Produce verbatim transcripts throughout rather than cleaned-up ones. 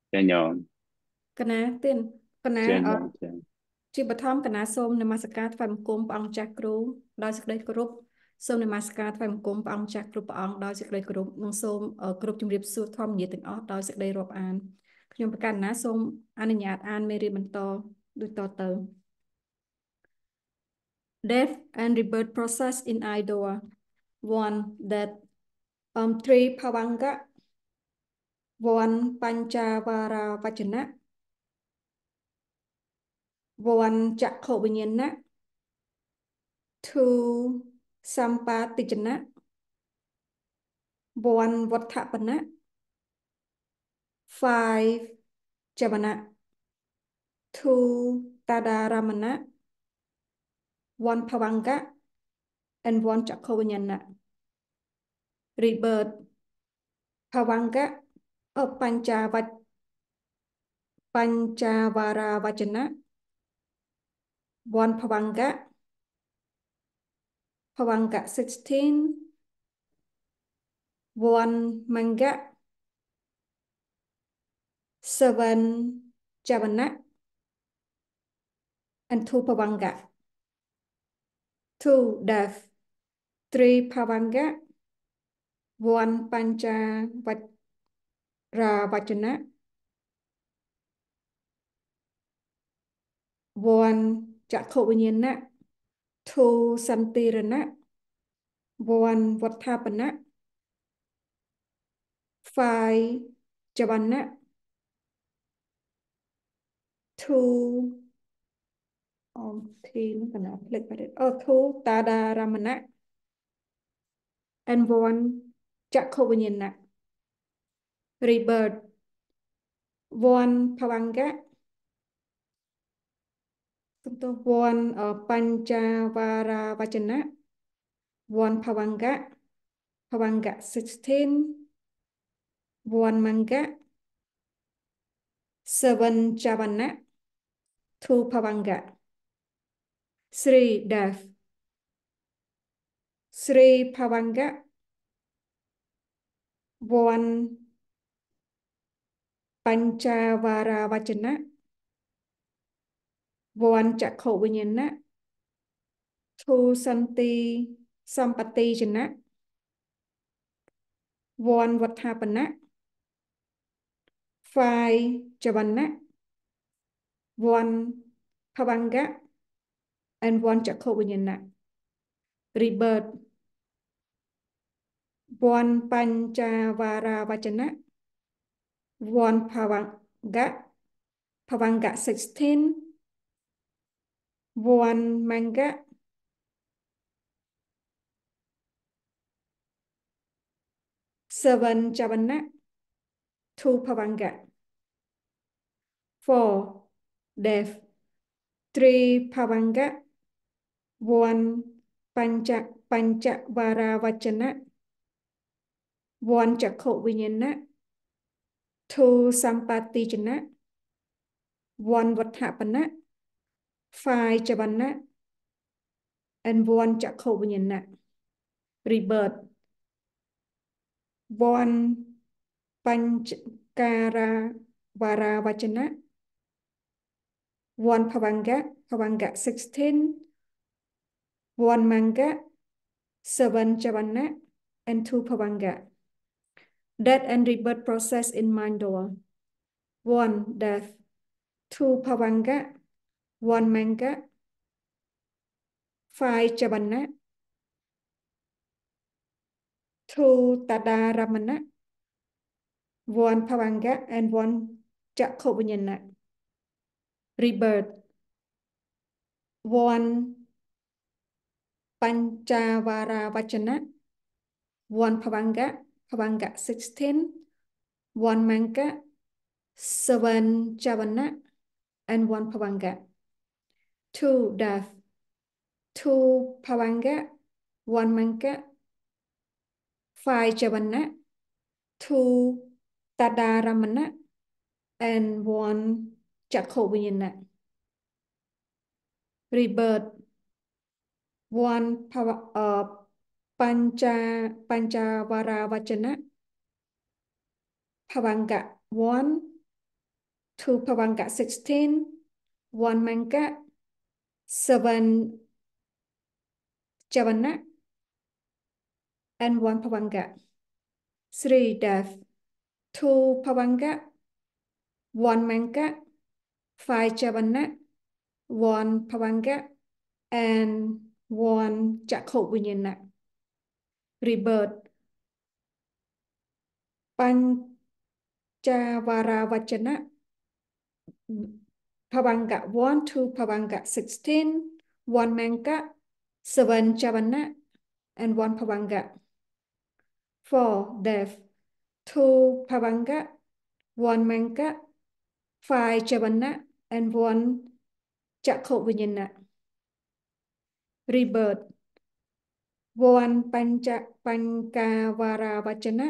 Chào nhọn, Cana ទៀតកណា chào អឺ nhọn, chào. ជាបឋមកណាសូមនមស្ការថ្វាយបង្គំព្រះអង្គចាស់គ្រូដោយសេចក្តីគោរពសូមនមស្ការថ្វាយបង្គំព្រះអង្គចាស់គ្រប់ព្រះអង្គដោយសេចក្តីគោរពនិងសូមអឺគោរពជំរាបសួរធម្មញាទាំងអស់ដោយសេចក្តីរាប់អានខ្ញុំប្រកាសណាសូមអនុញ្ញាតអានមេរៀនបន្តដូចតទៅ Death and rebirth process in idol one that um three Bhavanga one Panchavara Vachana one Chakkhụ Viññana two Sampatijana one Vathapana five Javana two Tadaramana one Bhavanga and one Chakkhụ Viññana rebirth Bhavanga ở Panchava Panchavara Vachana one Bhavanga Bhavanga sixteen one Manga seven Javana and two Bhavanga two death three Bhavanga one Panchavara Vachana one Chakkhụ Viññana two Santirana one Vathapana five Javana two um thì nó cần áp lực vào đây oh two Tadaramana and one Chakkhụ Viññana rebirth one Bhavanga one uh, Panchavara Vachana one Bhavanga Bhavanga sixteen one Manga seven Javana two Bhavanga three death three Bhavanga one Panchavara Vachana one Chakkhụ Viññana two Santi Sampatijana one Vathapana five Javana one Bhavanga and one Chakkhụ Viññana rebirth one Panchavara Vachana one Bhavanga Bhavanga sixteen one Manga seven Javana two Bhavanga four death three Bhavanga one Pancha Panchavara Vachana one Chakkhụ Viññana two Sampatijana one Vathapana five Javana and one Chakkhụ Viññana rebirth one Panchkara Vara Vachana one Bhavanga Bhavanga sixteen one Manga seven Javana and two Bhavanga death and rebirth process in Mandal one death two Bhavanga one Manga five Javana two Tadaramana one Bhavanga and one Chakkhụ Viññana rebirth one Panchavara Vachana one Bhavanga Bhavanga sixteen one Manga seven Javana and one Bhavanga two death two Bhavanga one Manga five Javana two Tadaramana and one Chakkhụ Viññana rebirth one uh, Pancha Panchavara Vachana Bhavanga one two Pavanga sixteen, one Manga, seven Javana, and one Pavanga. Three Dev, two Pavanga, one Manga, five Javana, one Pavanga, and one Jakho Vinyana. Rebirth. Panchavara Vachana. Pavanga one, two Pavanga sixteen, one Manga, seven Javana, and one Pavanga. Four Dev, two Pavanga, one Manga, five Javana, and one Jakho Vinyana. Rebirth. One Pancha Pankavara Vachana.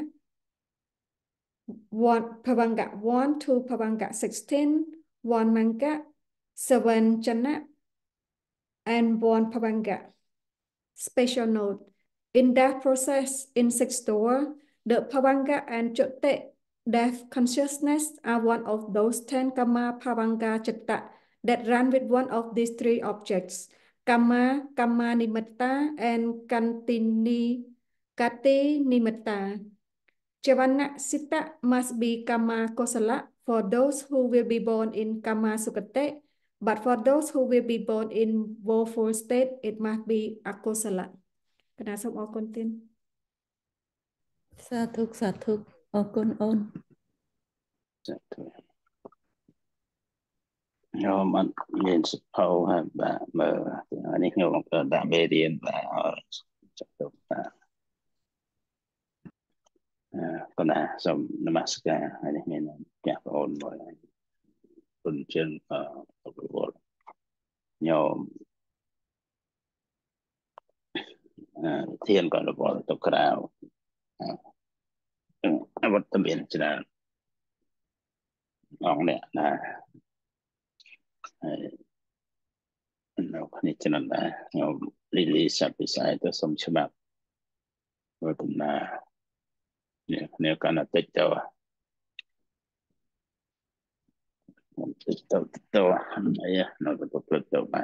One Pavanga one, two Pavanga sixteen, one Manga, seven Jana, and one Pavanga. Special note. In that process, in six door, the Pavanga and Chote death consciousness are one of those ten Kama Pavanga Chitta that run with one of these three objects. Kama, Kama Nimitta, and Kantini Kati Nimitta. Javana Sita must be Kama Kosala for those who will be born in Kama Sukate, but for those who will be born in woeful state, it must be Akosala. Kena sob okon tin. Sa thuk sa thuk okon on. Nhôm anh nhìn sụp hâu ha bà mờ anh ấy nhôm đã bê điên và chắc tục còn là xong namaskar anh ấy nhìn chạp ôn rồi tuần chân ở bộ nhôm thiên còn là bộ tục crowd vật tâm biến cho nên ông này là nó có thể cho nên là nhôm release up beside the some chabab rồi cũng là nếu cần là tích tàu tích tàu tích tàu ấy nó có tích tàu mà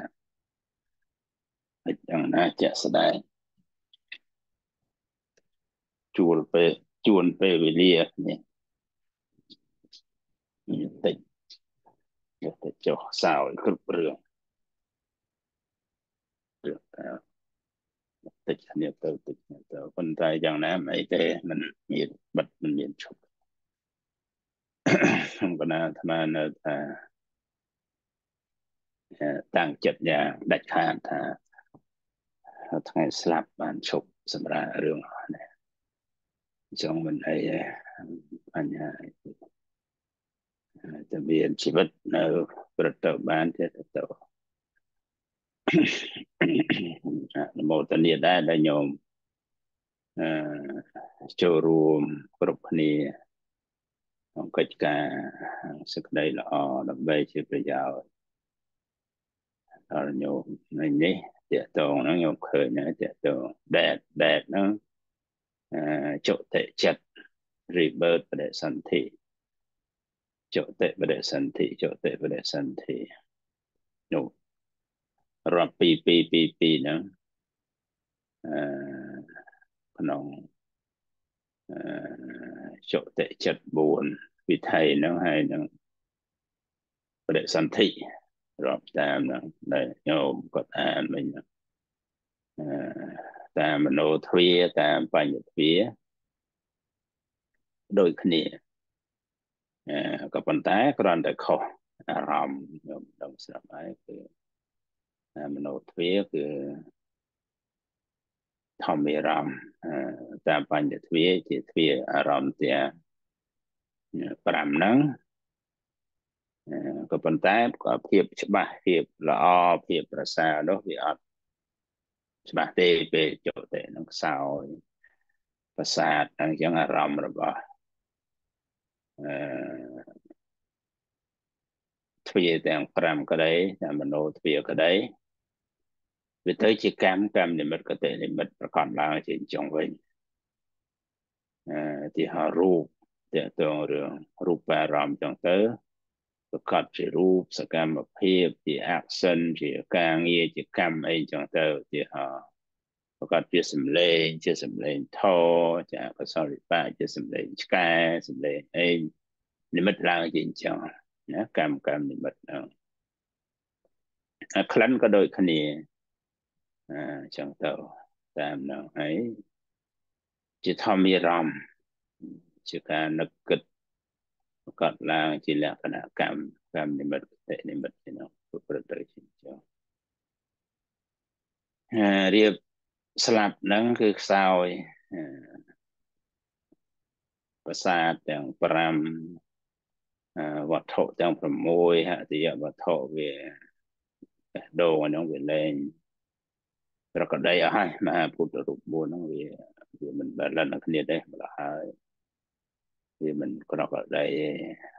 chẳng là chả sẽ đại chuồn về chuồn về về lia nhỉ tích tích cho sao cực rường được tích nhiều tàu tích nhiều tàu con trai chẳng là mấy cái mình nhiệt bật mình nhiệt chụp không có nào tham gia tăng chất nhà đại khả thà thằng slap bàn chụp sầm ra rường này trong mình ấy anhจะเรียนชีวิตในประตูบ้านที่ตัวโมตเนียได้ได้โยมโชว์รูมกรุปนีของกิจการสักได้ละอดับเบิลชีประยาวตอนโยมในนี้เจ้าตรงนั้นโยมเคยนะเจ้าตรงแดดแดดนั้นโจเตจัดรีเบิร์ตประเดสันติchỗ tệ và để sân thị chỗ tệ và để sân thị đủ rồi pi pi pi pi nữa nông chỗ tệ chật buồn vì thầy nó hay nó và để sân thị rồi tam nó đây nhôm có tam mình tam mình nô thuê tam phải nhật phía đôi khiก็ปัญหาก็รันแต่ข้ออารมณ์ดำสมัยคือมโนทวีคือทอมมีรำตามปัญญาทวีที่ทวีอารมณ์เตียปรำนั้นก็ปัญหาก็เพียบฉบับเพียบละอเพียบประสาทด้วยที่อัดฉบับเตไปโจเตนักสาวประสาททั้งยังอารมณ์ระบาทวีแต่งปรำก็ได้มโนทวีก็ได้vì tới chỉ cam cam niệm có thể niệm còn lại trên trong vậy thì họ ru để tưởng rồi ru ba ram trong tới ប្រកបជារូបសកម្មភាពជា action ជាការងារជាកម្មអីចឹងទៅជាហោប្រកបជាសម្លេងជាសម្លេងធម៌ជាអកុសលវិបាកជាសម្លេងឆ្កែសម្លេងអីនិមិត្តឡើងជាអញ្ចឹងណាកម្មកម្មនិមិត្តហ្នឹងក្លិនក៏ដូចគ្នាអញ្ចឹងទៅតាមហ្នឹងហើយជាធម្មអារម្មណ៍ជាការនឹកគិតប្រកបឡើងជាលក្ខណៈកម្មកម្មនិមិត្តតិនិមិត្តហ្នឹងប្រព្រឹត្តទៅជាអញ្ចឹងរៀបស្លាប់ហ្នឹងគឺខ្សោយប្រសាទទាំងប្រាំវត្ថុទាំងប្រាំមួយហតិយវត្ថុវាដូងហ្នឹងវាលែងប្រកដីអស់ហើយមហាពុទ្ធរូបបួនហ្នឹងវាវាមិនបានលក្ខគ្នាទេម្ល៉េះហើយវាមិនប្រកដីទេ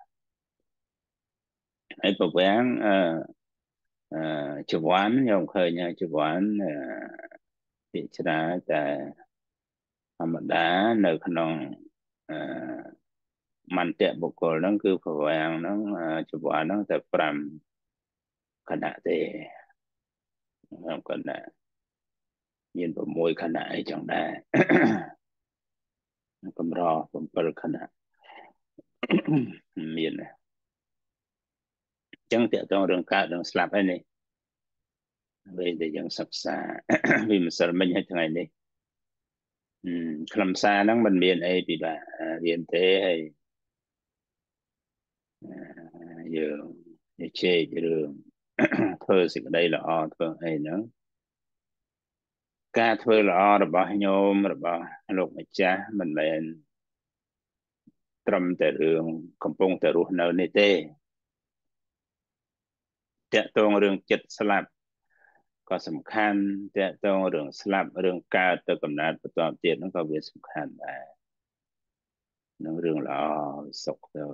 ហើយប្រវាំងអឺអឺចង្វាន់ខ្ញុំឃើញចង្វាន់ពិចារណាតែធម្មតានៅក្នុងអឺមន្តៈបុគ្គលហ្នឹងគឺប្រវាំងហ្នឹងចង្វាន់ហ្នឹងតែប្រាំខណៈទេខ្ញុំគណៈមានប្រមូលខណៈអីចឹងដែរកម្រbảyខណៈមានចឹងតើតើរឿងកើតរឿងស្លាប់ឯនេះពេលដែលយើងសិក្សាវាមិនសិលមិញឲ្យថ្ងៃនេះខ្លឹមសារហ្នឹងมันមានអីពិបាករៀនទេហើយយើងនិយាយរឿងធ្វើសេចក្តីល្អធ្វើអីហ្នឹងការធ្វើល្អរបស់ញោមរបស់លោកម្ចាស់មិនមែនត្រឹមតែរឿងកំពុងតែរស់នៅនេះទេតាក់ទងរឿងចិត្តស្លាប់ក៏សំខាន់តាក់ទងរឿងស្លាប់រឿងកើតទៅកំណើតបន្តទៀតហ្នឹងក៏វាសំខាន់ដែរនឹងរឿងល្អសុខទៅ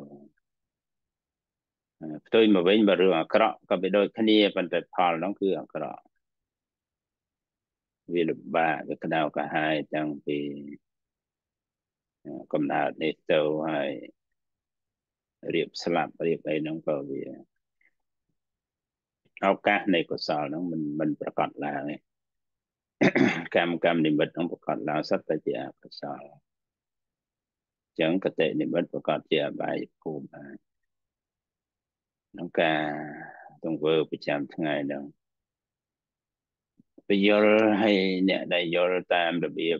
ផ្ទុយមកវិញបើរឿងអាក្រក់ក៏វាដូចគ្នាប៉ុន្តែផលហ្នឹងគឺអាក្រក់វាលំបាកវាក្តៅក្រហាយតាំងពីកំណើតនេះទៅហើយរៀបស្លាប់រៀបអីហ្នឹងក៏វាឱកាសនៃកុសលហ្នឹងមិនមិនប្រកបឡើងទេកម្មកម្មនិមិត្តហ្នឹងប្រកបឡើងសត្វតែជាអកុសលចឹងកតិនិមិត្តប្រកបជាអបាយភូមិហើយក្នុងការទង្វើប្រចាំថ្ងៃហ្នឹងពយល់ឲ្យអ្នកដែលយល់តាមរបៀប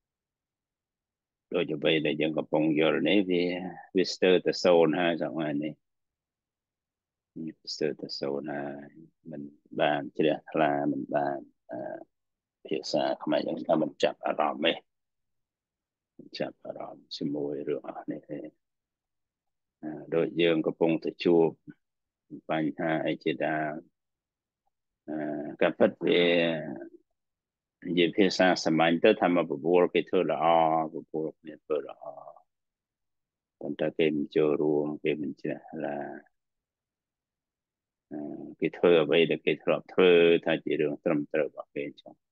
ដូចអ្វីដែលយើងកំពុងយល់នេះវាវាស្ទើរតែសូន្យហើយសមានេះស្ទើរតែសូន្យហើយមិនបានជ្រះថ្លាមិនបានភាសាខ្មែរយើងថាមិនចាប់អារម្មណ៍ទេចាប់អារម្មណ៍ជាមួយរឿងអស់នេះទេដូចយើងកំពុងតែជួបបញ្ហាអីជាដើមការពិតវានិយាយភាសាសាមញ្ញទៅថាមកបបួលគេធ្វើល្អបបួលគ្នាធ្វើល្អប៉ុន្តែគេមិនចូលរួមគេមិនជ្រះថ្លាគេធ្វើអ្វីដែលគេធ្លាប់ធ្វើថាជារឿងត្រឹមត្រូវរបស់គេចឹង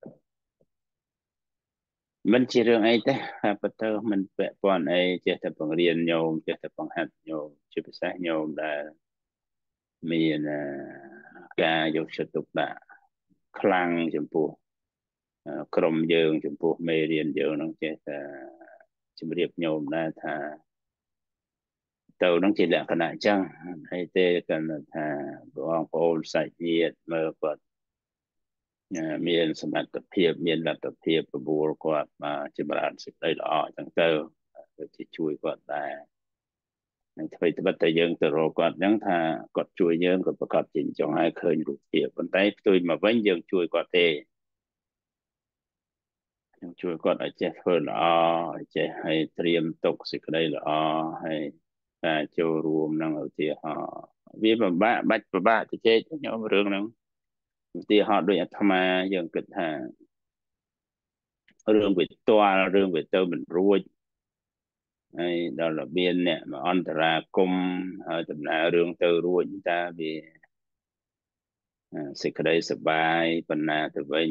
មិនជារឿងអីទេប៉ុន្តែមិនពាក់ព័ន្ធអីចេះតែបង្រៀនញោមចេះតែបង្ហាត់ញោមជាពិសេសញោមដែលមានការយកចិត្តទុកដាក់ខ្លាំងចំពោះក្រុមយើងចំពោះមេរៀនយើងនឹងចេះតែជម្រាបញោមដែរថាទៅនឹងជាលក្ខណៈអញ្ចឹងហើយទេគាត់ថាបងប្អូនសាច់ញាតិមើលគាត់មានសមត្ថភាពមានលទ្ធភាពបបួលគាត់មកចម្រើនសេចក្តីល្អអញ្ចឹងទៅទៅជាជួយគាត់ដែរនឹងធ្វើត្បិតតែយើងទៅរកគាត់អញ្ចឹងថាគាត់ជួយយើងក៏ប្រកាសជាចង់ឲ្យឃើញរូបភាពប៉ុន្តែផ្ទុយមកវិញយើងជួយគាត់ទេយើងជួយគាត់ឲ្យចេះធ្វើល្អឲ្យចេះឲ្យត្រៀមទុកសេចក្តីល្អហើយការចូលរួមនឹងឧទាហរណ៍វាពិបាកបាច់ពិបាកទៅជែកខ្ញុំរឿងហ្នឹងឧទាហរណ៍ដូចអាត្មាយើងគិតថារឿងវាផ្ទាល់រឿងវាទៅមិនរួចហើយដល់របៀនអ្នកមកអន្តរាគមហើយដំណើររឿងទៅរួចតើវាសេចក្តីសប្បាយបណ្ណាទៅវិញ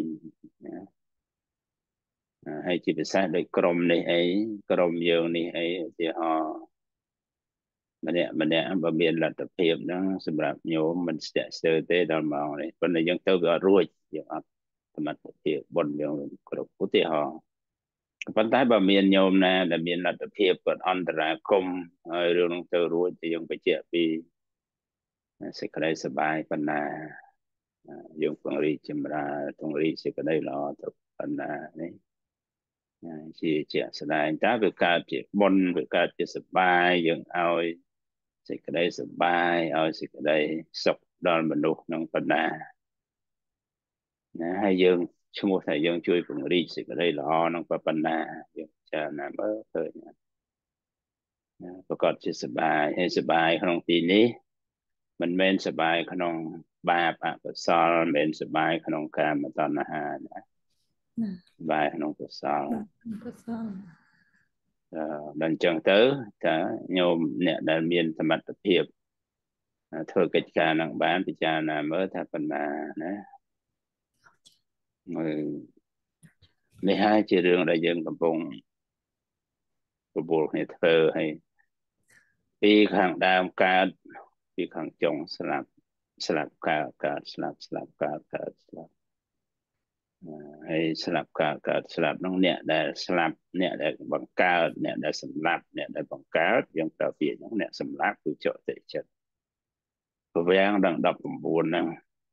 ហើយជាពិសេសដោយក្រុមនេះអីក្រុមយើងនេះអីឧទាហរណ៍ម្នាក់ម្នាក់បើមានលទ្ធភាពហ្នឹងសម្រាប់ញោមមិនស្ទាក់ស្ទើរទេដល់ម៉ោងនេះប៉ុន្តែយើងទៅវាអត់រួចយើងអត់សមត្ថភាពបុណ្យយើងគ្រប់ឧទាហរណ៍ប៉ុន្តែបើមានញោមណាដែលមានលទ្ធភាពគាត់អន្តរាគមន៍ហើយរឿងហ្នឹងទៅរួចthìយើងបញ្ជាក់ពីសេចក្តីសប្បាយប៉ុណ្ណាយើងពង្រីកចម្រើនពង្រីកសេចក្តីល្អទៅប៉ុណ្ណានេះជាជាក់ស្ដែងតើវាកើតជាបុណ្យវាកើតជាសប្បាយយើងឲ្យសេចក្តីសប្បាយឲ្យសេចក្តីសុខដល់មនុស្សនឹងប៉ុណ្ណាណាហើយយើងឈ្មោះថាយើងជួយពង្រីកសេចក្តីល្អនឹងប៉ុណ្ណាយើងចាណាមើលឃើញណាប្រកបជាសប្បាយហើយសប្បាយក្នុងទីនេះមិនមែនសប្បាយក្នុងបាបអកុសលមិនមែនសប្បាយក្នុងកាមតណ្ហាណាសប្បាយក្នុងកុសលកុសលដល់អញ្ចឹងទៅថាញោមអ្នកដែលមានសមត្ថភាពធ្វើកិច្ចការនឹងបានពិចារណាមើលថាប៉ុណ្ណាណាមើលនេះហើយជារឿងដែលយើងកំពុងប្រមូលគ្នាធ្វើហើយពីខាងដើមកើតពីខាងចុងស្លាប់ស្លាប់កើតកើតស្លាប់ស្លាប់កើតកើតស្លាប់ហើយស្លាប់កើតកើតស្លាប់នោះអ្នកដែលស្លាប់អ្នកដែលបង្កើតអ្នកដែលសម្លាប់អ្នកដែលបង្កើតយើងប្រើពាក្យហ្នឹងអ្នកសម្លាប់គឺចតិចិត្តប្រវាំងដល់ដប់៩ហ្នឹង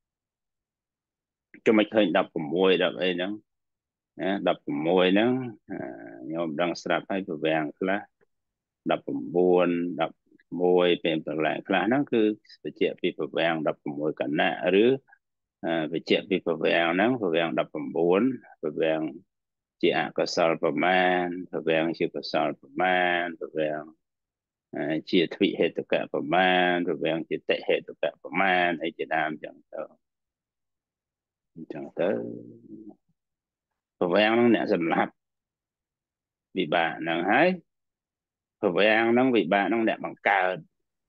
ជុំមិនឃើញដប់៦ដប់អីហ្នឹងណាដប់៦ហ្នឹងញោមដឹងស្រាប់ហើយប្រវាំងខ្លះដប់៩ ដប់មួយពេលប្រឡែងខ្លះហ្នឹងគឺបញ្ជាក់ពីប្រវាំងដប់៦កណៈឬបញ្ជាក់ពីប្រវាំងហ្នឹងប្រវាំងដប់៩ប្រវាំងជាអកុសលប្រមាណប្រវាំងជាកុសលប្រមាណប្រវាំងជាទ្វិហេតុកៈប្រមាណប្រវាំងជាតិហេតុកៈប្រមាណអីជាដើមចឹងទៅអញ្ចឹងទៅប្រវាំងហ្នឹងអ្នកសម្លាប់វិបាកហ្នឹងហើយប្រវាំងហ្នឹងវិបាកហ្នឹងអ្នកបង្កើត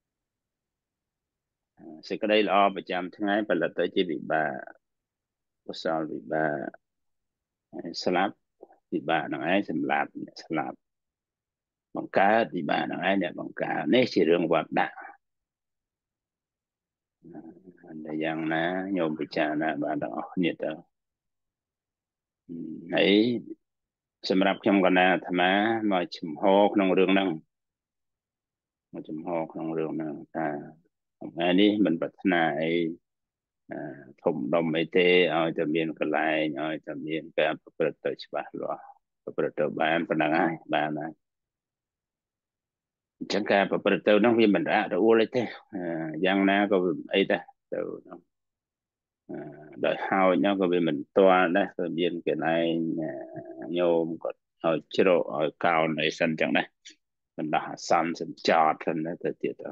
សេចក្តីល្អប្រចាំថ្ងៃផលិតទៅជាវិបាកកុសលវិបាកស្លាប់វិបាកហ្នឹងឯងសម្លាប់អ្នកស្លាប់បង្កើតវិបាកហ្នឹងឯងអ្នកបង្កើតនេះជារឿងវត្តដាក់តែយ៉ាងណាញោមពិចារណាបានទាំងអស់គ្នាទៅហើយសម្រាប់ខ្ញុំកណាអាត្មាមកចំហក្នុងរឿងហ្នឹងមកចំហក្នុងរឿងហ្នឹងថាថ្ងៃនេះមិនប្រាថ្នាអីធំដុំអីទេឲ្យតែមានកន្លែងឲ្យតែមានការប្រព្រឹត្តទៅច្បាស់លាស់ប្រព្រឹត្តទៅបានប៉ុណ្ណឹងហើយបានហើយអញ្ចឹងការប្រព្រឹត្តទៅហ្នឹងវាមិនរអាក់រអួលអីទេយ៉ាងណាក៏អីដែរទៅហ្នឹងដោយហើយហ្នឹងក៏វាមិនទាល់ដែរក៏មានកន្លែងញោមគាត់ឲ្យជ្រកឲ្យកោនអីសិនអញ្ចឹងដែរបណ្ដោះអាសន្នសិនចតសិនទៅទៀតទៅ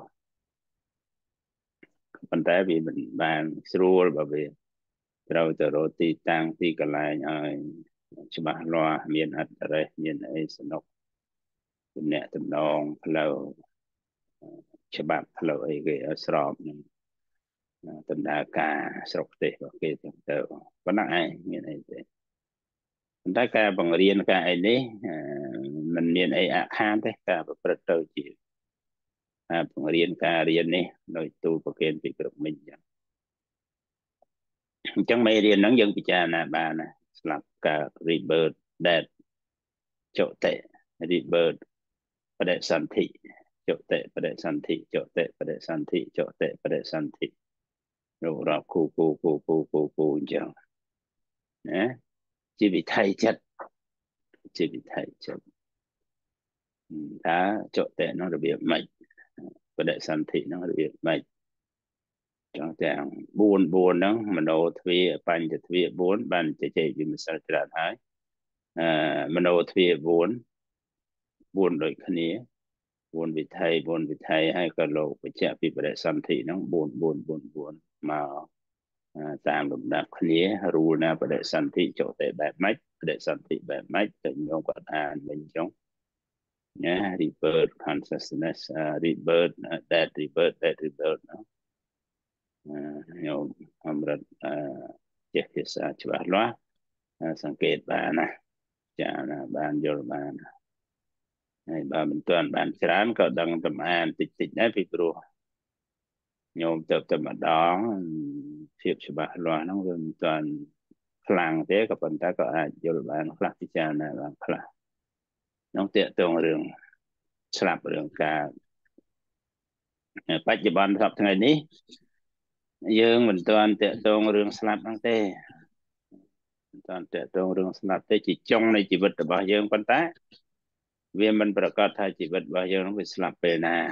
ប៉ុន្តែវាមិនបានស្រួលបើវាត្រូវទៅរកទីតាំងទីកន្លែងឲ្យច្បាស់លាស់មានអត្តរេសមានអីសនុកទំនាក់ទំនងផ្លូវច្បាប់ផ្លូវអីគេឲ្យស្របនឹងដំណើរការស្រុកទេសរបស់គេទាំងទៅប៉ុណ្ណឹងឯងមានអីទេប៉ុន្តែការបង្រៀនការអីនេះมันមានអីអាខានទេការប្រព្រឹត្តទៅជាការបង្រៀនការរៀននេះដោយទូលប្រគេនពីគ្រប់មិញចឹងអញ្ចឹងមេរៀនហ្នឹងយើងពិចារណាបានណាស្លាប់កើត rebirth death ចតិ rebirth បដិសន្ធិចតិបដិសន្ធិចតិបដិសន្ធិចតិបដិសន្ធិរូបរាប់គូគូគូគូគូគូអញ្ចឹងណាជាវិថីចិត្តជាវិថីចិត្តថាចតិនោះរបៀបម៉េចបដិសន្ធិនោះរបៀបម៉េចចឹងទាំងបួនបួនហ្នឹងមโนទ្វាបញ្ចទ្វាបួនបានជជែកវិមសិលច្រើនហើយអឺមโนទ្វាបួនបួនដូចគ្នាបួនវិថីបួនវិថីហើយក៏លោកបញ្ជាក់ពីបដិសន្ធិហ្នឹងបួនបួនបួនបួនមកតាមលំដាប់គ្នារូលណាបដិសន្ធិចតិបែបម៉េចបដិសន្ធិបែបម៉េចទៅញោមគាត់អានវិញចឹងណា rebirth consciousness uh, rebirth uh, that rebirth that rebirth ណាញោមអមរិតចេះភាសាច្បាស់លាស់សង្កេតបានណាចាណាបានយល់បានហើយបើមិនទាន់បានច្រើនក៏ដឹងប្រមាណតិចតិចដែរពីព្រោះញោមទៅតែម្ដងភាពច្បាស់លាស់ហ្នឹងវាមិនទាន់ខ្លាំងទេក៏ប៉ុន្តែក៏អាចយល់បានខ្លះពិចារណាបានខ្លះក្នុងតកតងរឿងស្លាប់រឿងការបច្ចុប្បន្នសប្តាហ៍ថ្ងៃនេះយើងមិនទាន់តកតងរឿងស្លាប់ហ្នឹងទេមិនទាន់តកតងរឿងស្លាប់ទេជាចុងនៃជីវិតរបស់យើងប៉ុន្តែវាមិនប្រកាសថាជីវិតរបស់យើងនឹងវាស្លាប់ពេលណា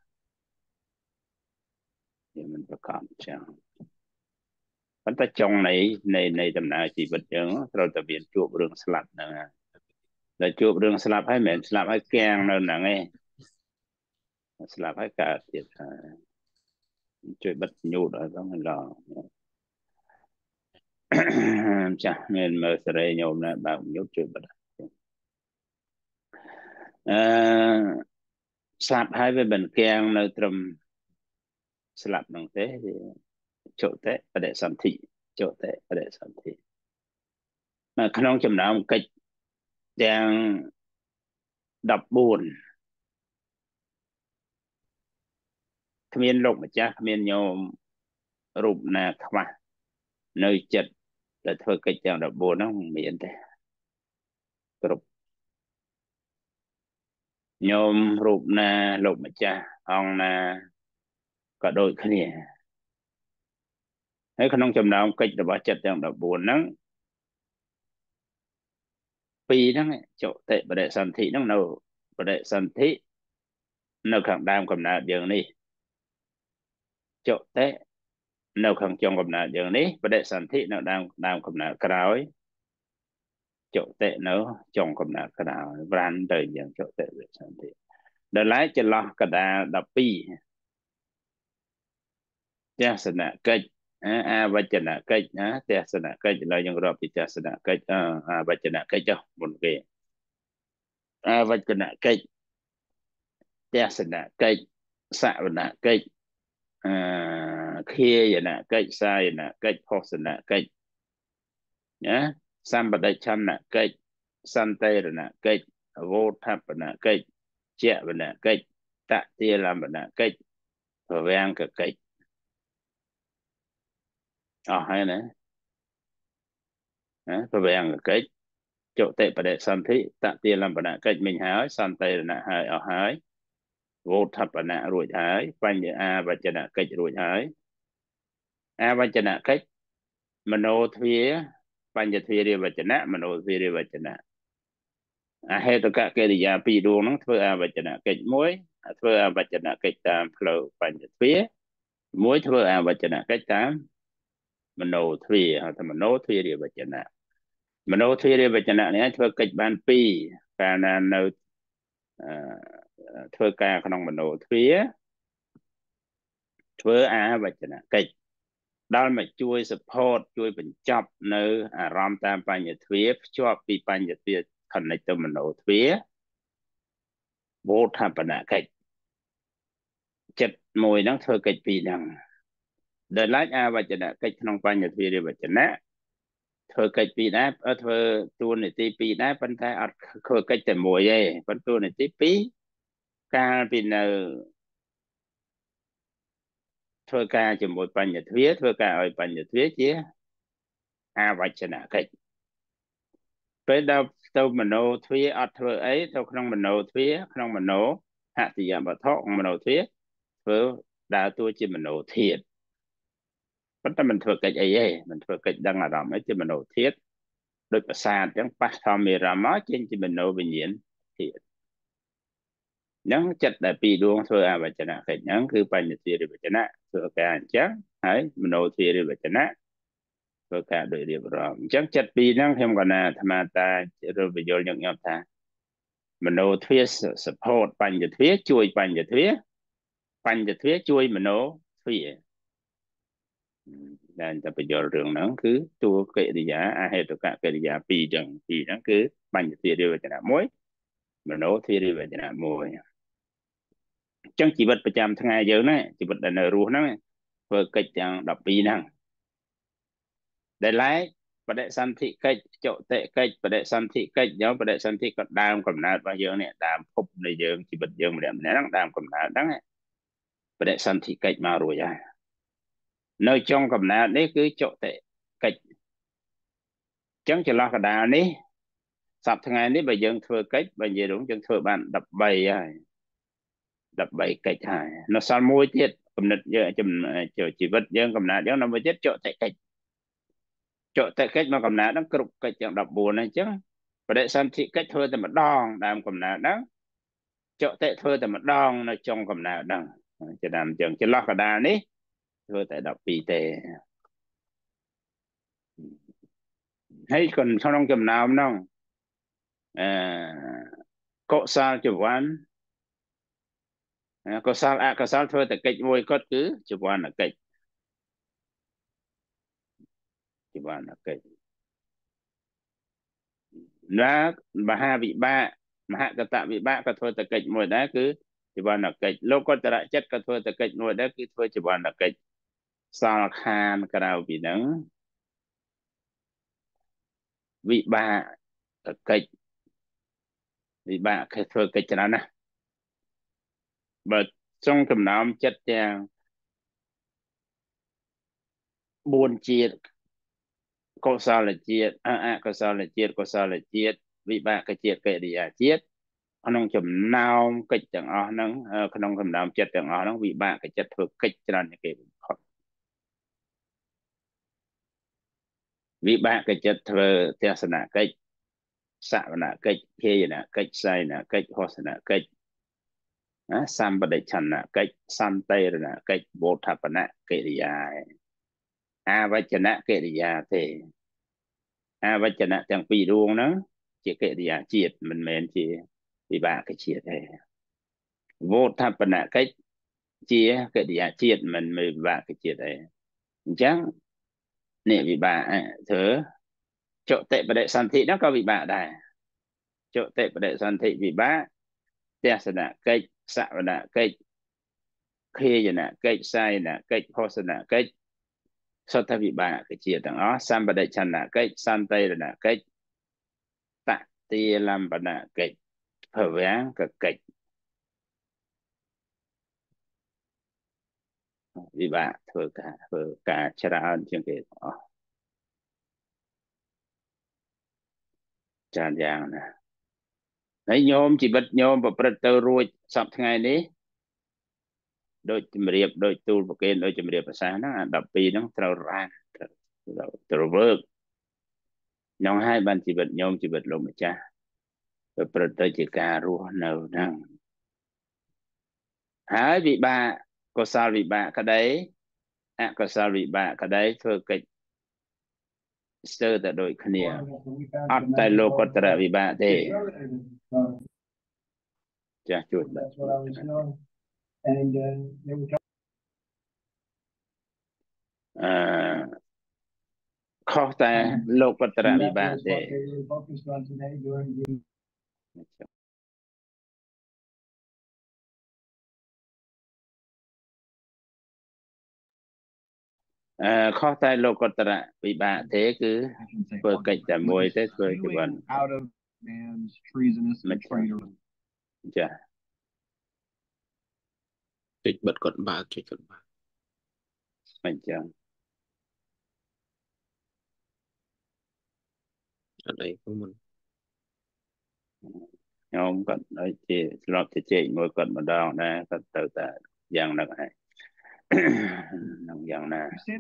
វាមិនប្រកាសចឹងប៉ុន្តែចុងនៃនៃនៃដំណើរជីវិតយើងត្រូវតែមានជួបរឿងស្លាប់ហ្នឹងតែជួបរឿងស្លាប់ហើយមិនមែនស្លាប់ហើយគាំងនៅហ្នឹងឯងស្លាប់ហើយកើតទៀតជួយបិទញូតឲ្យផងឡងចាស់មានមើលសេរីញោមណាបើញូតជួយបិទអឺស្លាប់ហើយវាមិនគាំងនៅត្រឹមស្លាប់ហ្នឹងទេចុតេបដិសន្ធិចុតេបដិសន្ធិនៅក្នុងចំណោមកិច្ចទាំងដប់បួនគ្មានលោកម្ចាស់គ្មានញោមរូបណាខ្វះនៅចិត្តតែធ្វើកិច្ចទាំងដប់បួនហ្នឹងមិនមានទេគ្រប់ញោមរូបណាលោកម្ចាស់អង្គណាក៏ដូចគ្នាហើយក្នុងចំណោមកិច្ចរបស់ចិត្តទាំងដប់បួនហ្នឹងពីរហ្នឹងចុតិបដិសន្ធិហ្នឹងនៅបដិសន្ធិនៅខាងដើមកំណើតយើងនេះចុតិនៅខាងចុងកំណើតយើងនេះបដិសន្ធិនៅដើមដើមកំណើតក្រោយចុតិនៅចុងកំណើតក្រោយប្រាំទៅយើងចុតិបដិសន្ធិដល់ឡែកចន្លោះកដាលដប់ពីរទេសនកិច្ចអាវចនកិច្ចណាទេសនកិច្ចឥឡូវយើងរាប់ពីទេសនកិច្ចអាវចនកិច្ចចុះមុនគេអាវចនកិច្ចទេសនកិច្ចសវនកិច្ចអឺឃាយនកិច្ចសាយនកិច្ចផុសនកិច្ចណាសម្បដិឆន្ទកិច្ចសន្តិរណកិច្ចវោធបនកិច្ចជាវនកិច្ចតតិលំបនកិច្ចភវាំងកិច្ចអស់ហើយណាណាភវាំងកិច្ចចុតិបដិសន្ធិតតិលំបនកិច្ចមិញហើយសន្តិរណហើយអស់ហើយវោធបនៈរួចហើយបញ្ញអាវចនកិច្ចរួចហើយអាវចនកិច្ចមโนទ្វាបញ្ញទ្វារាវចនៈមโนទ្វារាវចនៈអហេតុកកិរិយាពីរដួងហ្នឹងធ្វើអាវចនកិច្ចមួយធ្វើអាវចនកិច្ចតាមផ្លូវបញ្ញទ្វាមួយធ្វើអាវចនកិច្ចតាមមโนទ្វាហៅថាមโนទ្វារាវចនៈមโนទ្វារាវចនៈនេះធ្វើកិច្ចបានពីរកាលណានៅអឺធ្វើការក្នុងមโนទ្វាធ្វើអាវចនកិច្ចដល់មកជួយ support ជួយបញ្ចប់នៅអារម្មណ៍តាមបញ្ញទ្វាភ្ជាប់ពីបញ្ញទ្វា connect ទៅមโนទ្វាវោធបនកិច្ចចិត្តមួយហ្នឹងធ្វើកិច្ចពីរហ្នឹងដែលឡែកអាវចនកិច្ចក្នុងបញ្ញទ្វារាវចនៈធ្វើកិច្ចពីរដែរធ្វើតួនាទីពីរដែរប៉ុន្តែអត់ធ្វើកិច្ចតែមួយទេប៉ុន្តែតួនាទីពីរកាលពីនៅធ្វើការជាមួយបញ្ញទ្វាធ្វើការឲ្យបញ្ញទ្វាជាអាវចនកិច្ចពេលដល់ទៅមโนទ្វាអត់ធ្វើអីទៅក្នុងមโนទ្វាក្នុងមโนហតិយវត្ថុមโนទ្វាធ្វើដើរតួជាមโนធាតុប៉ុន្តែមិនធ្វើកិច្ចអីទេមិនធ្វើកិច្ចដឹងអារម្មណ៍អីជាមโนធាតុដូចប្រសាទអញ្ចឹងប៉ះធម្មរម្មណ៍ចេញជាមโนវិញ្ញាណធាតុអញ្ចឹងចិត្តដែលពីរដួងធ្វើអវចនកិច្ចហ្នឹងគឺបញ្ញទ្វារិវចនៈធ្វើការអញ្ចឹងហើយមโนទ្វារិវចនៈធ្វើការដោយរៀបរាប់អញ្ចឹងចិត្តពីរហ្នឹងខ្ញុំក៏ណាអាត្មាតារវយល់ញឹកញាប់ថាមโนទ្វា support បញ្ញទ្វាជួយបញ្ញទ្វាបញ្ញទ្វាជួយមโนទ្វាដែលតែបញ្យល់រឿងហ្នឹងគឺតួកិរិយាអហេតុកកិរិយាពីរចឹងពីរហ្នឹងគឺបញ្ញទ្វារិវចនៈមួយមโนទ្វារិវចនៈមួយអញ្ចឹងជីវិតប្រចាំថ្ងៃយើងណាជីវិតដែលនៅរស់ហ្នឹងធ្វើកិច្ចទាំងដប់ពីរហ្នឹងដែលឡែកបដិសន្ធិកិច្ចចុតិកិច្ចបដិសន្ធិកិច្ចយកបដិសន្ធិក៏ដើមកំណើតរបស់យើងនេះដើមភពនៃយើងជីវិតយើងម្នាក់ម្នាក់ហ្នឹងដើមកំណើតហ្នឹងបដិសន្ធិកិច្ចមករួចហើយនៅចុងកំណើតនេះគឺចុតិកិច្ចអញ្ចឹងចន្លោះកណ្ដាលនេះសប្តាហ៍ថ្ងៃនេះបើយើងធ្វើកិច្ចបើនិយាយរួមយើងធ្វើបាន13ហើយ13កិច្ចហើយនៅសល់មួយទៀតគំនិតយើងជីវិតយើងកំណើតយើងនៅមួយទៀតចុតិកិច្ចចុតិកិច្ចមកកំណើតហ្នឹងគ្រប់កិច្ចទាំង14ហ្នឹងអញ្ចឹងបដិសន្ធិកិច្ចធ្វើតែម្ដងដើមកំណើតហ្នឹងចុតិធ្វើតែម្ដងនៅចុងកំណើតហ្នឹងចំណាំអញ្ចឹងចន្លោះកណ្ដាលនេះធ្វើតែ12ទេហើយក្នុងចំណោមហ្នឹងអឺកុសលជីវ័នកុសលអកុសលធ្វើតែកិច្ចមួយគត់គឺជីវ័នកិច្ចជីវ័នកិច្ចណាមហាវិបាកមហកតវិបាកក៏ធ្វើតែកិច្ចមួយដែរគឺជីវ័នកិច្ចលោកុត្តរចិត្តក៏ធ្វើតែកិច្ចមួយដែរគឺធ្វើជីវ័នកិច្ចសល់ខានក្រៅពីហ្នឹងវិបាកកិច្ចវិបាកគេធ្វើកិច្ចច្រើនណាស់បើចង់ចំណោមចិត្តទាំង4ជាតិកុសលជាតិអកុសលជាតិកុសលជាតិវិបាកជាតិកិរិយាជាតិក្នុងចំណោមកិច្ចទាំងអស់ហ្នឹងក្នុងចំណោមចិត្តទាំងអស់ហ្នឹងវិបាកចិត្តធ្វើកិច្ចច្រើនជាងគេបំផុតវិបាកចិត្តធ្វើទស្សនកិច្ចសវនកិច្ចភេយនកិច្ចសៃនកិច្ចហោសនកិច្ចណាសម្បដិឆន្ទកិច្ចសន្តិរណកិច្ចបោធបនកិរិយាអវចនកិរិយាទេអវចនៈទាំងពីរដួងហ្នឹងជាកិរិយាជាតិមិនមែនជាវិបាកជាតិទេវោធបនកិច្ចជាកិរិយាជាតិមិនមែនវិបាកជាតិទេអញ្ចឹងនេះវិបាកធ្វើចុតិបដិសន្ធិហ្នឹងក៏វិបាកដែរចុតិបដិសន្ធិវិបាកទស្សនកិច្ចសវនកិច្ចខេយនកិច្ចសាយនកិច្ចហោសនកិច្ចសុទ្ធវិបាកជាតិទាំងអស់សម្បដិឆន្ទកិច្ចសន្តិរណកិច្ចតតិលំបនកិច្ចភវាំងកិច្ចវិបាកធ្វើការធ្វើការច្រើនជាងគេទាំងអស់ច្រើនយ៉ាងណាហើយញោមជីវិតញោមប្រព្រឹត្តទៅរួចសប្តាហ៍ថ្ងៃនេះដូចជំរាបដូចទូលប្រកេនដូចជំរាបភាសាហ្នឹងអា12ហ្នឹងត្រូវរានត្រូវត្រូវវើកញោមឲ្យបានជីវិតញោមជីវិតលោកម្ចាស់ប្រព្រឹត្តទៅជាការរស់នៅហ្នឹងហើយវិបាកកុសលវិបាកក្តីអកុសលវិបាកក្តីធ្វើកិច្ចស្ទើរតែដូចគ្នាអត់តែលោកុត្តរវិបាកទេចាស់ជួចបាទអឺខុសតែលោកុត្តរវិបាកទេអឺខុសតែលោកុត្តរវិបាកទេគឺធ្វើកិច្ចតែមួយទេធ្វើជីវិតចាចុចបិទគាត់បើកចុចគាត់បើកមិនចឹងអត់អីក៏មិនខ្ញុំគាត់ឲ្យជាស្លាប់ជជែកមួយគាត់ម្ដងដែរគាត់ទៅតែយ៉ាងហ្នឹងហើយនឹងយ៉ាងណាធ្វើ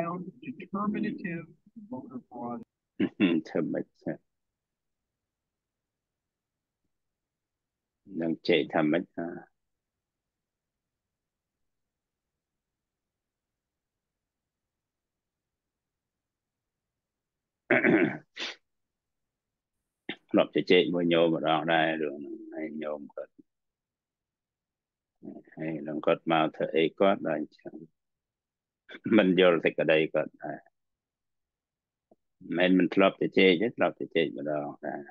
មិននឹងជែកថាម៉េចធ្លាប់ជជែកមួយញោមម្ដងដែររឿងហ្នឹងហើយញោមគាត់ហើយនឹងគាត់មកធ្វើអីគាត់ដល់អញ្ចឹងមិនយល់សេចក្តីគាត់ដែរមិនមិនធ្លាប់ជជែកទេធ្លាប់ជជែកម្ដងដែរ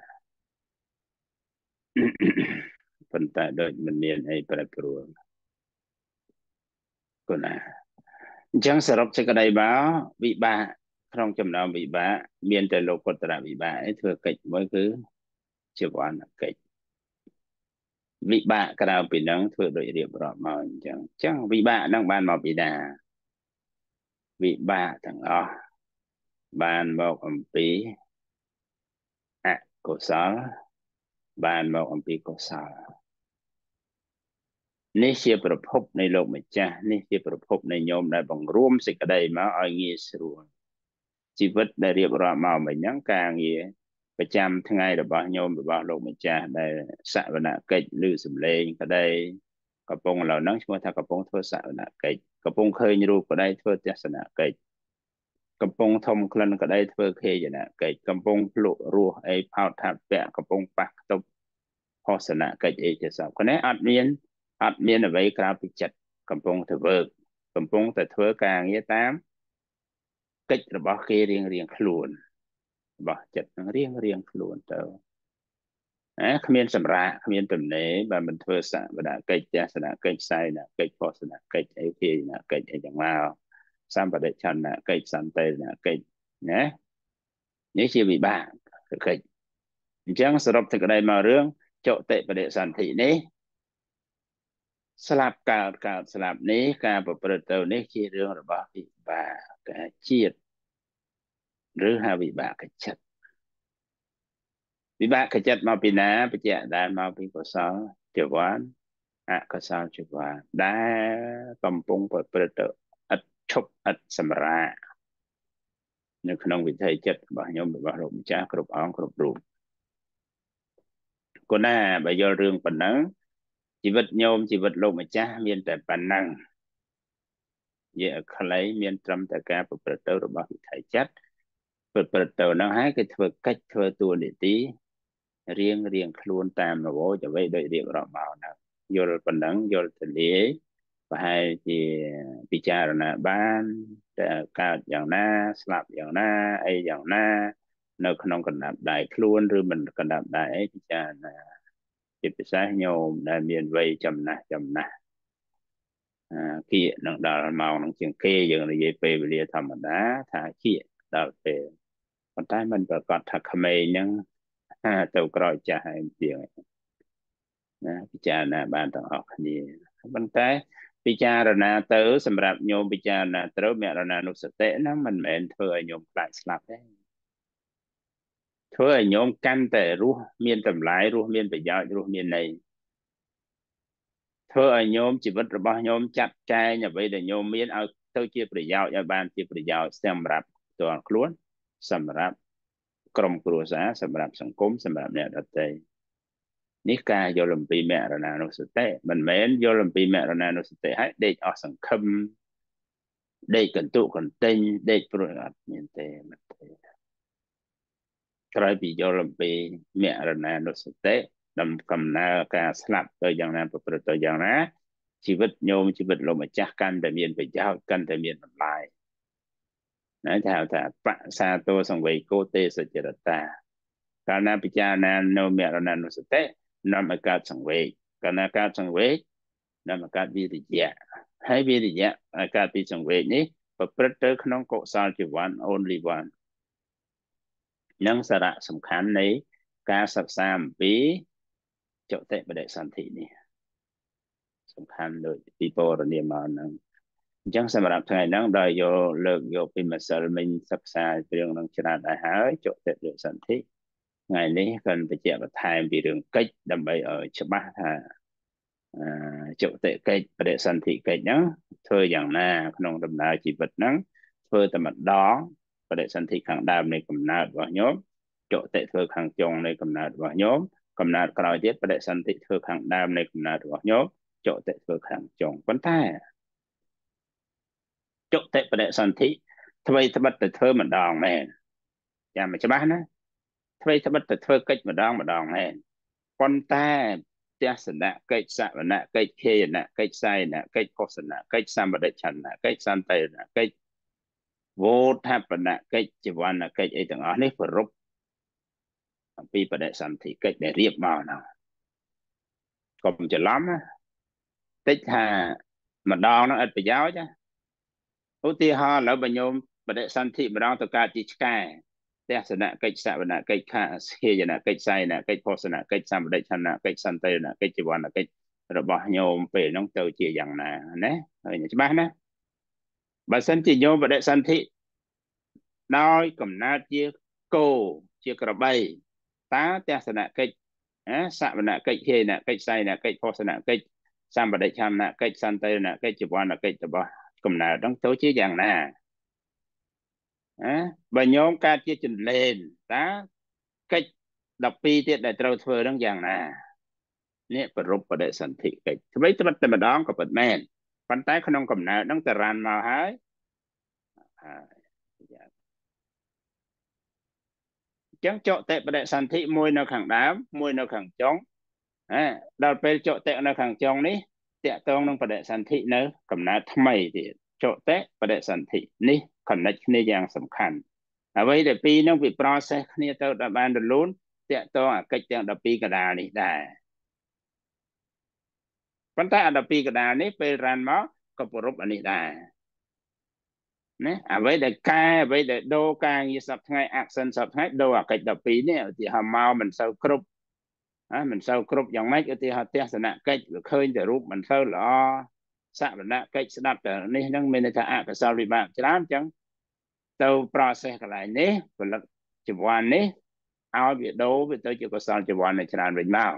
ប៉ុន្តែដូចមិនមានអីប្រែប្រួលគណាអញ្ចឹងសរុបសេចក្តីមកវិបាក trong chấm nào bị bạ miền tây lục quật ra bị bạ ấy thừa kịch mới cứ chưa quan là kịch bị bạ cái nào bị nắng thừa đội điệp rõ mà chẳng chẳng bị bạ đang ban mà bị đà bị bạ thằng o ban vào âm pí à cổ sáu ban vào âm pí cổ sáu នេះជាប្រភពនៃលោកម្ចាស់នេះជាប្រភពនៃញោមដែលបង្រួមសេចក្តីមកឲ្យងាយស្រួលជីវិតដែលរៀបរាប់មកមិញហ្នឹងការងារប្រចាំថ្ងៃរបស់ញោមរបស់លោកម្ចាស់ដែលសវនកិច្ចឬសំឡេងក្តីកំពុងឥឡូវហ្នឹងឈ្មោះថាកំពុងធ្វើសវនកិច្ចកំពុងឃើញរូបក្តីធ្វើទស្សនកិច្ចកំពុងធំក្លិនក្តីធ្វើខេយនកិច្ចកំពុងភ្លក់រស់អីផោតថាពៈកំពុងប៉ះខ្ទប់ហោសនកិច្ចអីជាសពគណេអត់មានអត់មានអ្វីក្រៅពីចិត្តកំពុងធ្វើកំពុងតែធ្វើការងារតាមកិច្ចរបស់គេរៀងរៀងខ្លួនរបស់ចិត្តនឹងរៀងរៀងខ្លួនទៅអាគ្មានសម្រាប់គ្មានទំនេរបើមិនធ្វើសវនកិច្ចទេសនកិច្ចសៃនកិច្ចផោសនកិច្ចអីគេនកិច្ចអីចឹងមកសម្បដិឆន្ទកិច្ចសន្តិនកិច្ចណានេះជាវិបាកកិច្ចអញ្ចឹងសរុបសេចក្តីមករឿងចុតិបដិសន្ធិនេះស្លាប់កើតកើតស្លាប់នេះការប្រព្រឹត្តទៅនេះជារឿងរបស់វិបាកជាតិឬហៅវិបាកចិត្តវិបាកចិត្តមកពីណាបច្ចៈដែលមកពីកុសលជីវ័នអកុសលជីវ័នដែលកំពុងប្រព្រឹត្តទៅឥតឈប់ឥតសម្រាកនៅក្នុងវិថីចិត្តរបស់ខ្ញុំរបស់លោកម្ចាស់គ្រប់អង្គគ្រប់រូបគណាបើយល់រឿងប៉ុណ្ណឹងជីវិតញោមជីវិតលោកម្ចាស់មានតែប៉ុណ្ណឹងនិយាយខ្លីមានត្រឹមតែការប្រព្រឹត្តទៅរបស់វិថីចិត្តប្រព្រឹត្តទៅហ្នឹងហើយគេធ្វើកិច្ចធ្វើតួនាទីរៀងរៀងខ្លួនតាមរវចអ្វីដោយរៀបរាប់មកហ្នឹងយល់ប៉ុណ្ណឹងយល់ទលាយប្រហែលជាពិចារណាបានតែកើតយ៉ាងណាស្លាប់យ៉ាងណាអីយ៉ាងណានៅក្នុងកណ្ដាប់ដៃខ្លួនឬមិនកណ្ដាប់ដៃអីពិចារណាជាពិសេសញោមដែលមានវ័យចំណាស់ចំណាស់អាគៀកនឹងដល់ម៉ោងនឹងជាងគេយើងនិយាយពេលវេលាធម្មតាថាគៀកដល់ពេលប៉ុន្តែมันប្រកាសថាក្មេងហ្នឹងទៅក្រោយចាស់ហើយជាងណាពិចារណាបានទាំងអស់គ្នាប៉ុន្តែពិចារណាទៅសម្រាប់ញោមពិចារណាត្រូវមរណានុសតិណាមិនមែនធ្វើឲ្យញោមខ្លាចស្លាប់ទេធ្វើឲ្យញោមកាន់តែរស់មានតម្លៃរស់មានប្រយោជន៍រស់មានន័យធ្វើឲ្យញោមជីវិតរបស់ញោមចាត់ចែងអ្វីដែលញោមមានឲ្យទៅជាប្រយោជន៍ឲ្យបានជាប្រយោជន៍សម្រាប់ផ្ទាល់ខ្លួនសម្រាប់ក្រុមគ្រួសារសម្រាប់សង្គមសម្រាប់អ្នកដទៃនេះការយល់អំពីមរណានុសតិមិនមែនយល់អំពីមរណានុសតិឲ្យដេកអស់សង្ឃឹមដេកកន្ទុកកន្ទិញដេកព្រួយអត់មានទេមិនទេក្រោយពីយល់អំពីមរណានុសតិដំកំណើការស្លាប់ទៅយ៉ាងណាប្រព្រឹត្តទៅយ៉ាងណាជីវិតញោមជីវិតលោកម្ចាស់កាន់តែមានប្រយោជន៍កាន់តែមានតម្លៃណាថាថាបសាទោសង្វេគោទេសចរតាកាលណាពិចារណានៅមរណានុសតិនាំឲ្យកើតសង្វេគកាលណាកើតសង្វេគនាំឲ្យកើតវិរិយៈហើយវិរិយៈឲ្យកើតពីសង្វេគនេះប្រព្រឹត្តទៅក្នុងកុសលជីវ័ន only one នឹងសារៈសំខាន់នៃការសិក្សាអំពីចុតិបដិសន្ធិនេះសំខាន់ដូចពីពរនាមហ្នឹងអញ្ចឹងសម្រាប់ថ្ងៃហ្នឹងដោយយកលើកយកពីម្សិលមិញសិក្សាពីរឿងហ្នឹងច្រើនដែរហើយចុតិបដិសន្ធិថ្ងៃនេះគាត់បញ្ជាក់បន្ថែមពីរឿងកិច្ចដើម្បីឲ្យច្បាស់ថាចុតិកិច្ចបដិសន្ធិកិច្ចហ្នឹងធ្វើយ៉ាងណាក្នុងដំណើរជីវិតហ្នឹងធ្វើតែម្ដងបដិសន្ធិខាងដើមនៃកំណើតរបស់ញោមចុតិធ្វើខាងចុងនៃកំណើតរបស់ញោមកំណើតក្រោយទៀតបដិសន្ធិធ្វើខាងដើមនៃកំណើតរបស់ញោមចុតិធ្វើខាងចុងប៉ុន្តែចុតិបដិសន្ធិអ្វីត្បិតតែធ្វើម្ដងមែនចាំមកច្បាស់ណាអ្វីត្បិតតែធ្វើកិច្ចម្ដងម្ដងមែនប៉ុន្តែទេសនកិច្ចសវនកិច្ចខេយនកិច្ចសៃនកិច្ចកុសនកិច្ចសម្បដិឆន្ទកិច្ចសន្តិនកិច្ចវោថាបនកិច្ចជីវ័នកិច្ចអីទាំងអស់នេះប្រពអំពីបដិសន្ធិកិច្ចដែលរៀបមកហ្នឹងកុំច្រឡំណាតិចថាម្ដងហ្នឹងឥតប្រយោជន៍ណាឧទាហរណ៍ឥឡូវបើញោមបដិសន្ធិម្ដងទៅកើតជាឆ្កែទេសនកិច្ចសវនកិច្ចខាហេយនកិច្ចសៃនកិច្ចផោសនកិច្ចសម្បដិឆនកិច្ចសន្តិនកិច្ចជីវនកិច្ចរបស់ញោមពេលហ្នឹងទៅជាយ៉ាងណាណាហើយច្បាស់ណាបើសិនជាញោមបដិសន្ធិដោយកំណើតជាគោជាក្របីតើទេសនកិច្ចសវនកិច្ចហេយនកិច្ចសៃនកិច្ចផោសនកិច្ចសម្បដិឆនកិច្ចសន្តិនកិច្ចជីវនកិច្ចរបស់កំណើតហ្នឹងទៅជាយ៉ាងណាបើញោមកើតជាចន្លេនតើកិច្ចដប់ពីរទៀតដែលត្រូវធ្វើហ្នឹងយ៉ាងណានេះប្ររពបដិសន្ធិកិច្ចអ្វីតែម្ដងក៏ពិតមែនប៉ុន្តែក្នុងកំណើតហ្នឹងតរានមកហើយអញ្ចឹងចុតិបដិសន្ធិមួយនៅខាងដើមមួយនៅខាងចុងដល់ពេលចុតិនៅខាងចុងនេះតាក់ទងនឹងបដិសន្ធិនៅកំណើតថ្មីទៀតចុតិបដិសន្ធិនេះ connect គ្នាយ៉ាងសំខាន់អ្វីដែលពីរនឹងវា process គ្នាទៅដល់បានរលូនតាក់ទងអាកិច្ចទាំងដប់ពីរកណ្ដាលនេះដែរប៉ុន្តែអាដប់ពីរកណ្ដាលនេះពេលរានមកក៏ប្រពអានេះដែរណាអ្វីដែលកែអ្វីដែលដូរការងារសប្ថ្ងៃ action សប្ថ្ងៃដូរអាកិច្ចដប់ពីរនេះឧទាហរណ៍មកមិនសូវគ្រប់ណាមិនសូវគ្រប់យ៉ាងម៉េចឧទាហរណ៍ទេសនកិច្ចវាឃើញតែរូបមិនសូវល្អសវនកិច្ចស្ដាប់តែនេះហ្នឹងមានន័យថាអកុសលវិបាកច្រើនអញ្ចឹងទៅ process កន្លែងនេះផលិតជីវ័ននេះឲ្យវាដូរវាទៅជាកុសលជីវ័ននៅច្រើនវិញមក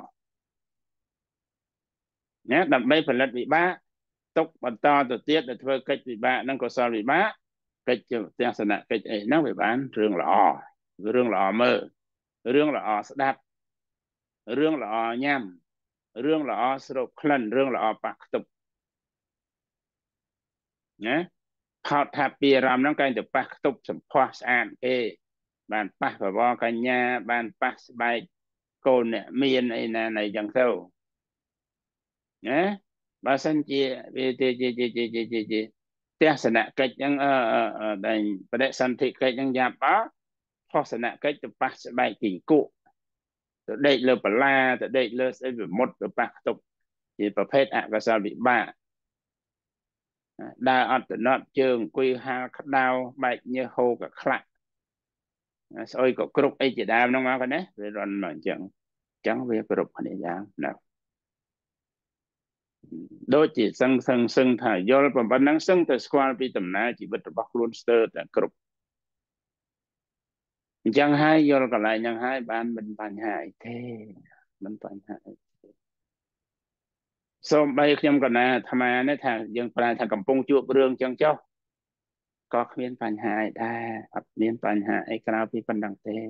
ណាដើម្បីផលិតវិបាកទុកបន្តទៅទៀតទៅធ្វើកិច្ចវិបាកនិងកុសលវិបាកកិច្ចទេសនកិច្ចអីហ្នឹងវាបានរឿងល្អរឿងល្អមើលរឿងល្អស្ដាប់រឿងល្អញ៉ាំរឿងល្អស្រូបក្លិនរឿងល្អប៉ះខ្ទប់ណាផោតថាពីអារម្មណ៍ហ្នឹងគេទៅប៉ះខ្ទប់សម្ផស្សស្អាតគេបានប៉ះបវរកញ្ញាបានប៉ះស្បែកកូនអ្នកមានអីណាណីចឹងទៅណាបើសិនជាវាជាជាជាជាជាជាទេសនកិច្ចហ្នឹងអឺដែលបដិសន្ធិកិច្ចហ្នឹងយ៉ាប់អផោសនកិច្ចទៅប៉ះស្បែកគីង្គក់ទៅដេកលើបលាទៅដេកលើស្អីវិមុតទៅប៉ះខ្ទប់ជាប្រភេទអកុសលវិបាកដើរអត់តំណត់ជើងអង្គុយហាលក្តៅបែកញើសហូរក៏ខ្លាក់ស្អុយក៏គ្រប់អីជាដើមហ្នឹងមកកណេះវារន់មកអញ្ចឹងអញ្ចឹងវាគ្រប់គ្នាយ៉ាងណាដូចជាសឹងសឹងសឹងថាយល់ប៉ុណ្ណឹងសឹងទៅស្គាល់ពីដំណើរជីវិតរបស់ខ្លួនស្ទើរតែគ្រប់អញ្ចឹងហើយយល់កន្លែងហ្នឹងហើយបានមិនបញ្ហាអីទេមិនបញ្ហាអីសូម្បីខ្ញុំកណាអាត្មានេះថាយើងប្រែថាកំពុងជួបរឿងចឹងចុះក៏គ្មានបញ្ហាអីដែរអត់មានបញ្ហាអីក្រៅពីប៉ុណ្ណឹងទេ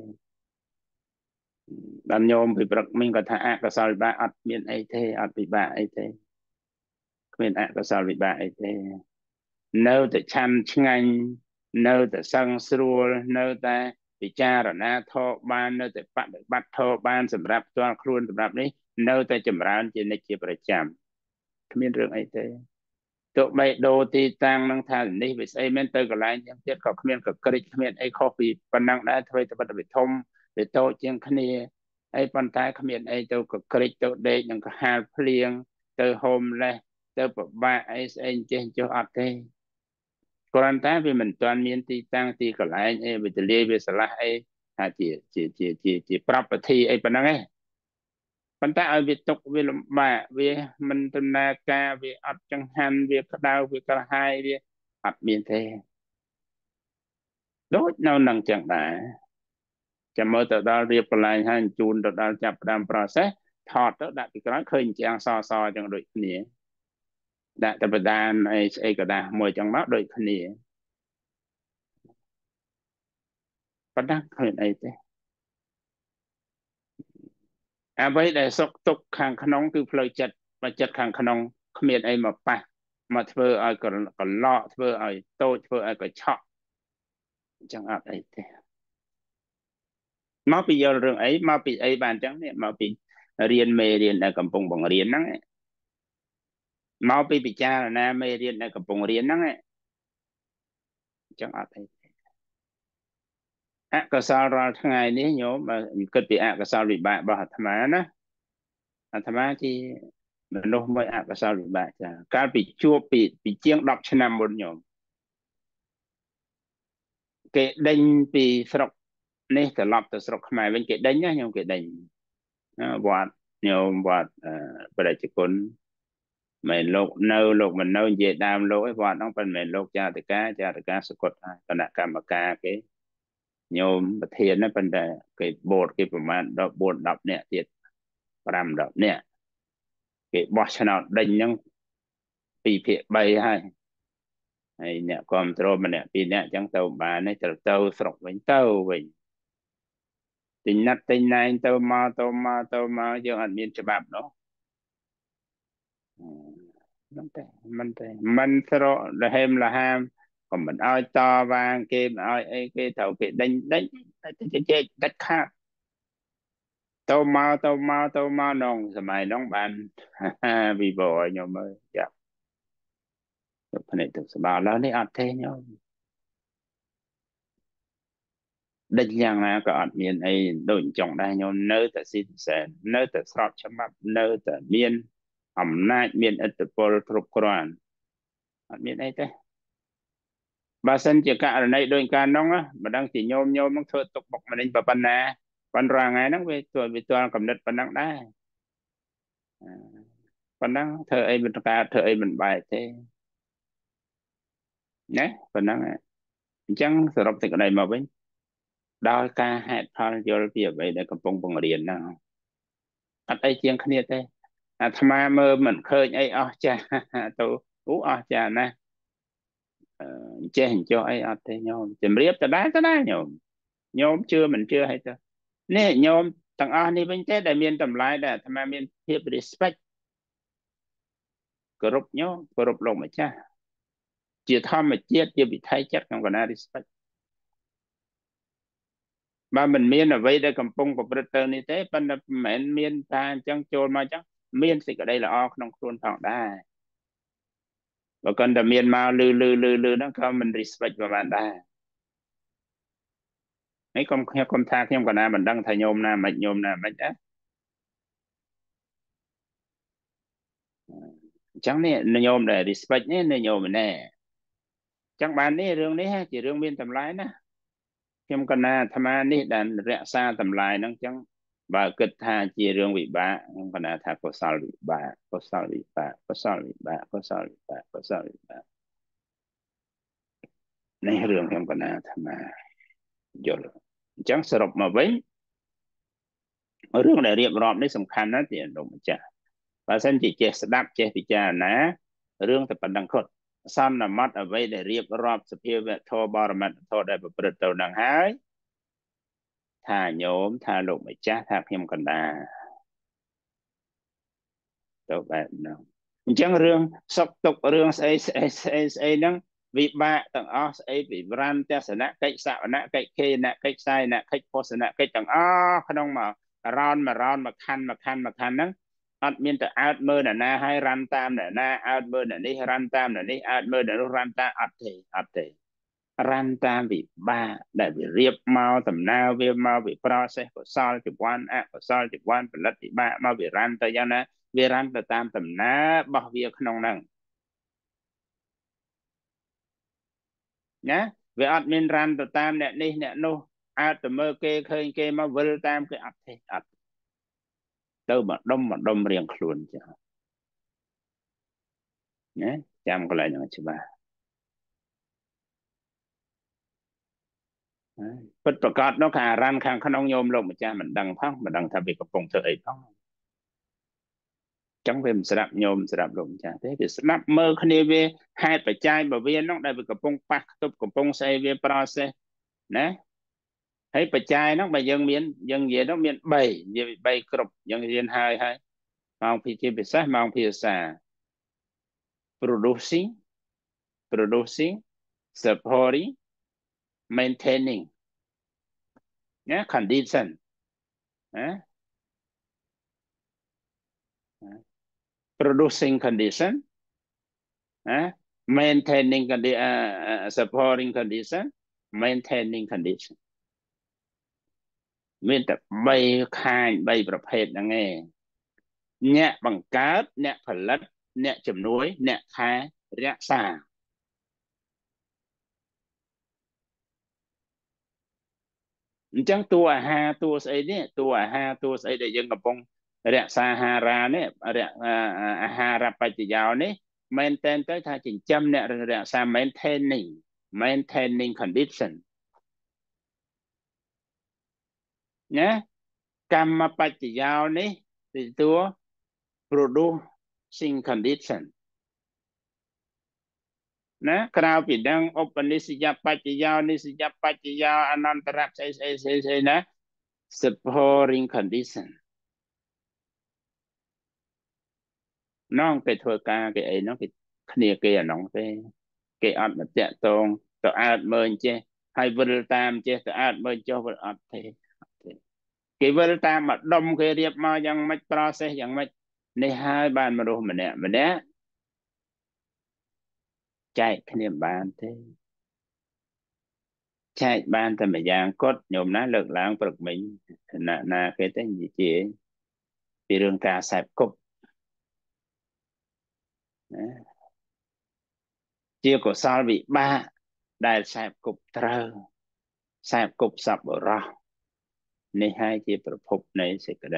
ដល់ញោមពីព្រឹកមិញក៏ថាអកុសលវិបាកអត់មានអីទេអត់ពិបាកអីទេគ្មានអកុសលវិបាកអីទេនៅតែឆាន់ឆ្ងាញ់នៅតែសឹងស្រួលនៅតែពិចារណាធម៌បាននៅតែបដិបត្តិធម៌បានសម្រាប់ផ្ទាល់ខ្លួនសម្រាប់នេះនៅតែចម្រើនជានិច្ចជាប្រចាំគ្មានរឿងអីទេទោះបីដូរទីតាំងនឹងថានេះវាស្អីមែនទៅកន្លែងយ៉ាងទៀតក៏គ្មានកក្រិចគ្មានអីខុសពីប៉ុណ្ណឹងដែរធ្វើទៅបិទវិធំវាតូចជាងគ្នាហើយប៉ុន្តែគ្មានអីទៅកក្រិចទៅដេកនឹងកហាលភ្លៀងទៅហូមលេះទៅពិបាកអីស្អីចេះចុះអត់ទេគ្រាន់តែវាមិនទាន់មានទីតាំងទីកន្លែងអីវិទ្យាវាឆ្លាស់អីថាជាជាជាជាជាប្រាប់ពិធីអីប៉ុណ្ណឹងឯងប៉ុន្តែឲ្យវាទុកវាលំបាកវាមិនដំណើរការវាអត់ចង្ហាន់វាក្តៅវាក្រហាយវាអត់មានទេដូចនៅនឹងចឹងដែរចាំមើលទៅដល់រៀបកន្លែងហើយជូនទៅដល់ចាប់ផ្ដើម process ថតទៅដាក់ពីក្រោយឃើញជាងសសចឹងដូចគ្នាដាក់តែបដានអីស្អីក៏ដាក់មួយចឹងមកដូចគ្នាប៉ុន្តែគ្មានអីទេអ្វីដែលសុខទុក្ខខាងក្នុងគឺផ្លូវចិត្តបើចិត្តខាងក្នុងគ្មានអីមកប៉ះមកធ្វើឲ្យកន្លក់ធ្វើឲ្យតូចធ្វើឲ្យកឆក់អញ្ចឹងអត់អីទេមកពីយល់រឿងអីមកពីអីបានអញ្ចឹងនេះមកពីរៀនមេរៀនដែលកំពុងបង្រៀនហ្នឹងមកពីពិចារណាមេរៀនដែលកំពុងរៀនហ្នឹងអញ្ចឹងអត់អីទេអកុសលរាល់ថ្ងៃនេះញោមគិតពីអកុសលវិបាករបស់អាត្មាណាអាត្មាជាមនុស្សមួយអកុសលវិបាកចាកាលពីជួបពីពីជាងដប់ឆ្នាំមុនញោម cái đánh vì sọc này từ lọp từ sọc mai bên cái đánh nhá nhưng cái đánh vọt nhiều vọt bây giờ con mình lục nâu lục mình nâu về đam lục ấy vọt nó phần mình lục cha từ cá cha từ cá sụt còn lại cả mà cá cái nhiềuประเทศนั้นเป็นแต่cái bột cáiประมาณดอกบทดับเนี่ยเจ็ดประมาณดับเนี่ยcáiบอชนาดันยังปีเพียใบให้ไอเนี่ยความโตมันเนี่ยปีเนี่ยจังเตาบานเนี่ยจะเตาสระวิ่งเตาวิ่งตินัดตินายเตามาเตามาเตามายังอันมีฉบับเนาะมันแต่มันแต่มันสระละเฮมละฮามก็มันเอาต่อวางเกมเอาไอ้เกมเท่าเกมดันดันจะเจ๊ดัดขาดtao mau tao mau tao mau nongสมัยน้องบ้านบีบอยโยมเอ้ยจ้ะพนักถึงสบายแล้วนี่อัดเทนโยมดังอย่างนั้นก็อัดเมียนไอ้โดนจงได้โยมเนื้อแต่สิ้นแสนเนื้อแต่สอบฉบับเนื้อแต่เมียนอำนาจเมียนอัตโปรทุกกรานอัดเมียนไอ้เต้บาสันจะการในโดยการน้องอ่ะมาดังสิโยมโยมต้องเธอตกบกมาในปปันนาปันรางไงนั่งไปตัวไปตัวกำเนิดปันนังได้ปันนังเธอไอ้เป็นการเธอไอ้เป็นใบเต้เนี่ยปันนังอ่ะจังสรุปถึงอะไรมาเป็นดาวกาแฮดพาโยลเปียไปในกำปงปงเรียนนะอันไอเจียงขณีเต้อ่ะทำไมเมื่อมันเคยไอ้อ๋อจ้าตัวอู้อ๋อจ้านะเจ้าเห็นเจ้าไอ้อ๋อเต้โยมจะเรียบจะได้จะได้โยมโยมเชื่อมันเชื่อให้เต้เนี่ยโยมต่างอ๋อนี่เป็นเจ้าได้เมียนทำลายได้ทำไมเมียนเทียบ respect กรุบโยมกรุบลงมาจ้าเจียทำมาเจียเจียบิไทยจัดกันกันนะ respect mà mình miên ở vậy đây cầm pung của Britain như thế bên là mẹn miên ta chẳng trôn mà chẳng miên thì ở đây là o không khuôn thẳng đa và còn là miên mà lư lư lư lư nó có mình respect vào bạn đa mấy con theo con tha theo còn nào mình đăng thầy nhôm nào mạch nhôm nào mạch á chẳng nè nhôm để respect nhé nè nhôm mình nè chẳng bạn nè rương đấy ha chỉ rương miên tầm lái nè thêm con na tham ăn nè đàn rẽ xa tầm lái nó chẳng và kết tha chia rương vị bạ không còn là tha có sao vị bạ có sao vị bạ có sao vị bạ có sao vị bạ có sao vị bạในเรื่องของการทำมาเยอะจังสรุปมาไว้เรื่องใดเรียบร้อยนี่สำคัญนะที่ลงมาจ้ะภาษาจีเจสดับเจพิจารณาเรื่องแต่ปัญดังคดซ้ำนำมัดเอาไว้ได้เรียบร้อยสเปียวโทบารมันโทได้ประพฤติตัวดังหายถ้าโยมถ้าลงมาจ้ะถ้าเพียงกันดาตัวแบบนั้นจังเรื่องสกตกเรื่องไอ้ไอ้ไอ้ไอ้นั่งวิบากต่างอ๋อไอ้วิบรันเทศนะกิจสาวนะกิจเคนะกิจไซนะกิจโพสนะกิจต่างอ๋อขนมมาร้อนมาร้อนมาคันมาคันมาคันนั้นอัดมีแต่อัดมือน่ะนะให้รันตามน่ะนะอัดมือน่ะนี่รันตามน่ะนี่อัดมือน่ะรู้รันตามอัดเทอัดเทรันตามวิบากได้วิเรียบเมาตำนาวิมาวิ process ก็สอนจุดวันอ่ะก็สอนจุดวันเป็นลัทธิบ้ามาวิรันแต่ยังนะวิรันแต่ตามตำนาบ่วิขนมนั่งnhá về admin ran từ tam nè đi nè nô à từ mơ kê khơi kê mà vơ tam cái ắt thế ắt đâu mà đông mà đông riêng luôn chứ nhé chăm có lại những chứ bà bấtประกาศnó cả ran khang khăn ông nhôm lồng mà cha mình đăng phong mà đăng tham việc của phòng thời phong chẳng về mình sẽ đạp nhôm sẽ đạp lồng cha thế thì sẽ đạp mơ khơi về hai phải trai bảo viên nó đại việc của phong pak tục của phong xây về process nè thấyปัจจัยnó mà dân miền dân về nó miền bảy về bảy cột dân miền hai hai mong phi chia biệt sát mong phi xa producing producing supporting maintaining nhé condition nhé producing condition nhé maintaining condition uh, supporting condition maintaining condition miền tập bay khai bayประเภทนั่นไงเนี่ยบังคับเนี่ยผลิตเนี่ยจำนวนเนี่ยค้ารักษา chẳng tua à ha tua ấy nè tua à ha tua ấy để dân gặp bông rẽ Sahara nè rẽ Sahara bạch giáo nè maintain tới thay chỉnh châm nè rẽ sa maintaining maintaining condition nhé Kamma bạch giáo nè thì tua producing condition nè krao bị đang open đi sĩ nhập bạch giáo đi sĩ nhập bạch giáo anantara say say say say nè supporting condition nó cái thua ca cái ấy nó cái kia kia nó cái cái ăn mà chạy tông tao ăn mơn chứ hay vân tam chứ tao ăn mơn cho vân ăn thế cái vân tam mà đông cái điệp màยังไม่ process ยังไม่ในhai bàn mà đồ mình nè mình nè chạy cái niệm bàn thế chạy bàn thì mình giang cốt nhôm ná lực lãng bực mình nà nà cái tên gì chị vì đường ca sạp cục chia của sao bị ba đại sạp cục trơ sạp cục sập ở đó nên hai chiaประพบในสิ่งใด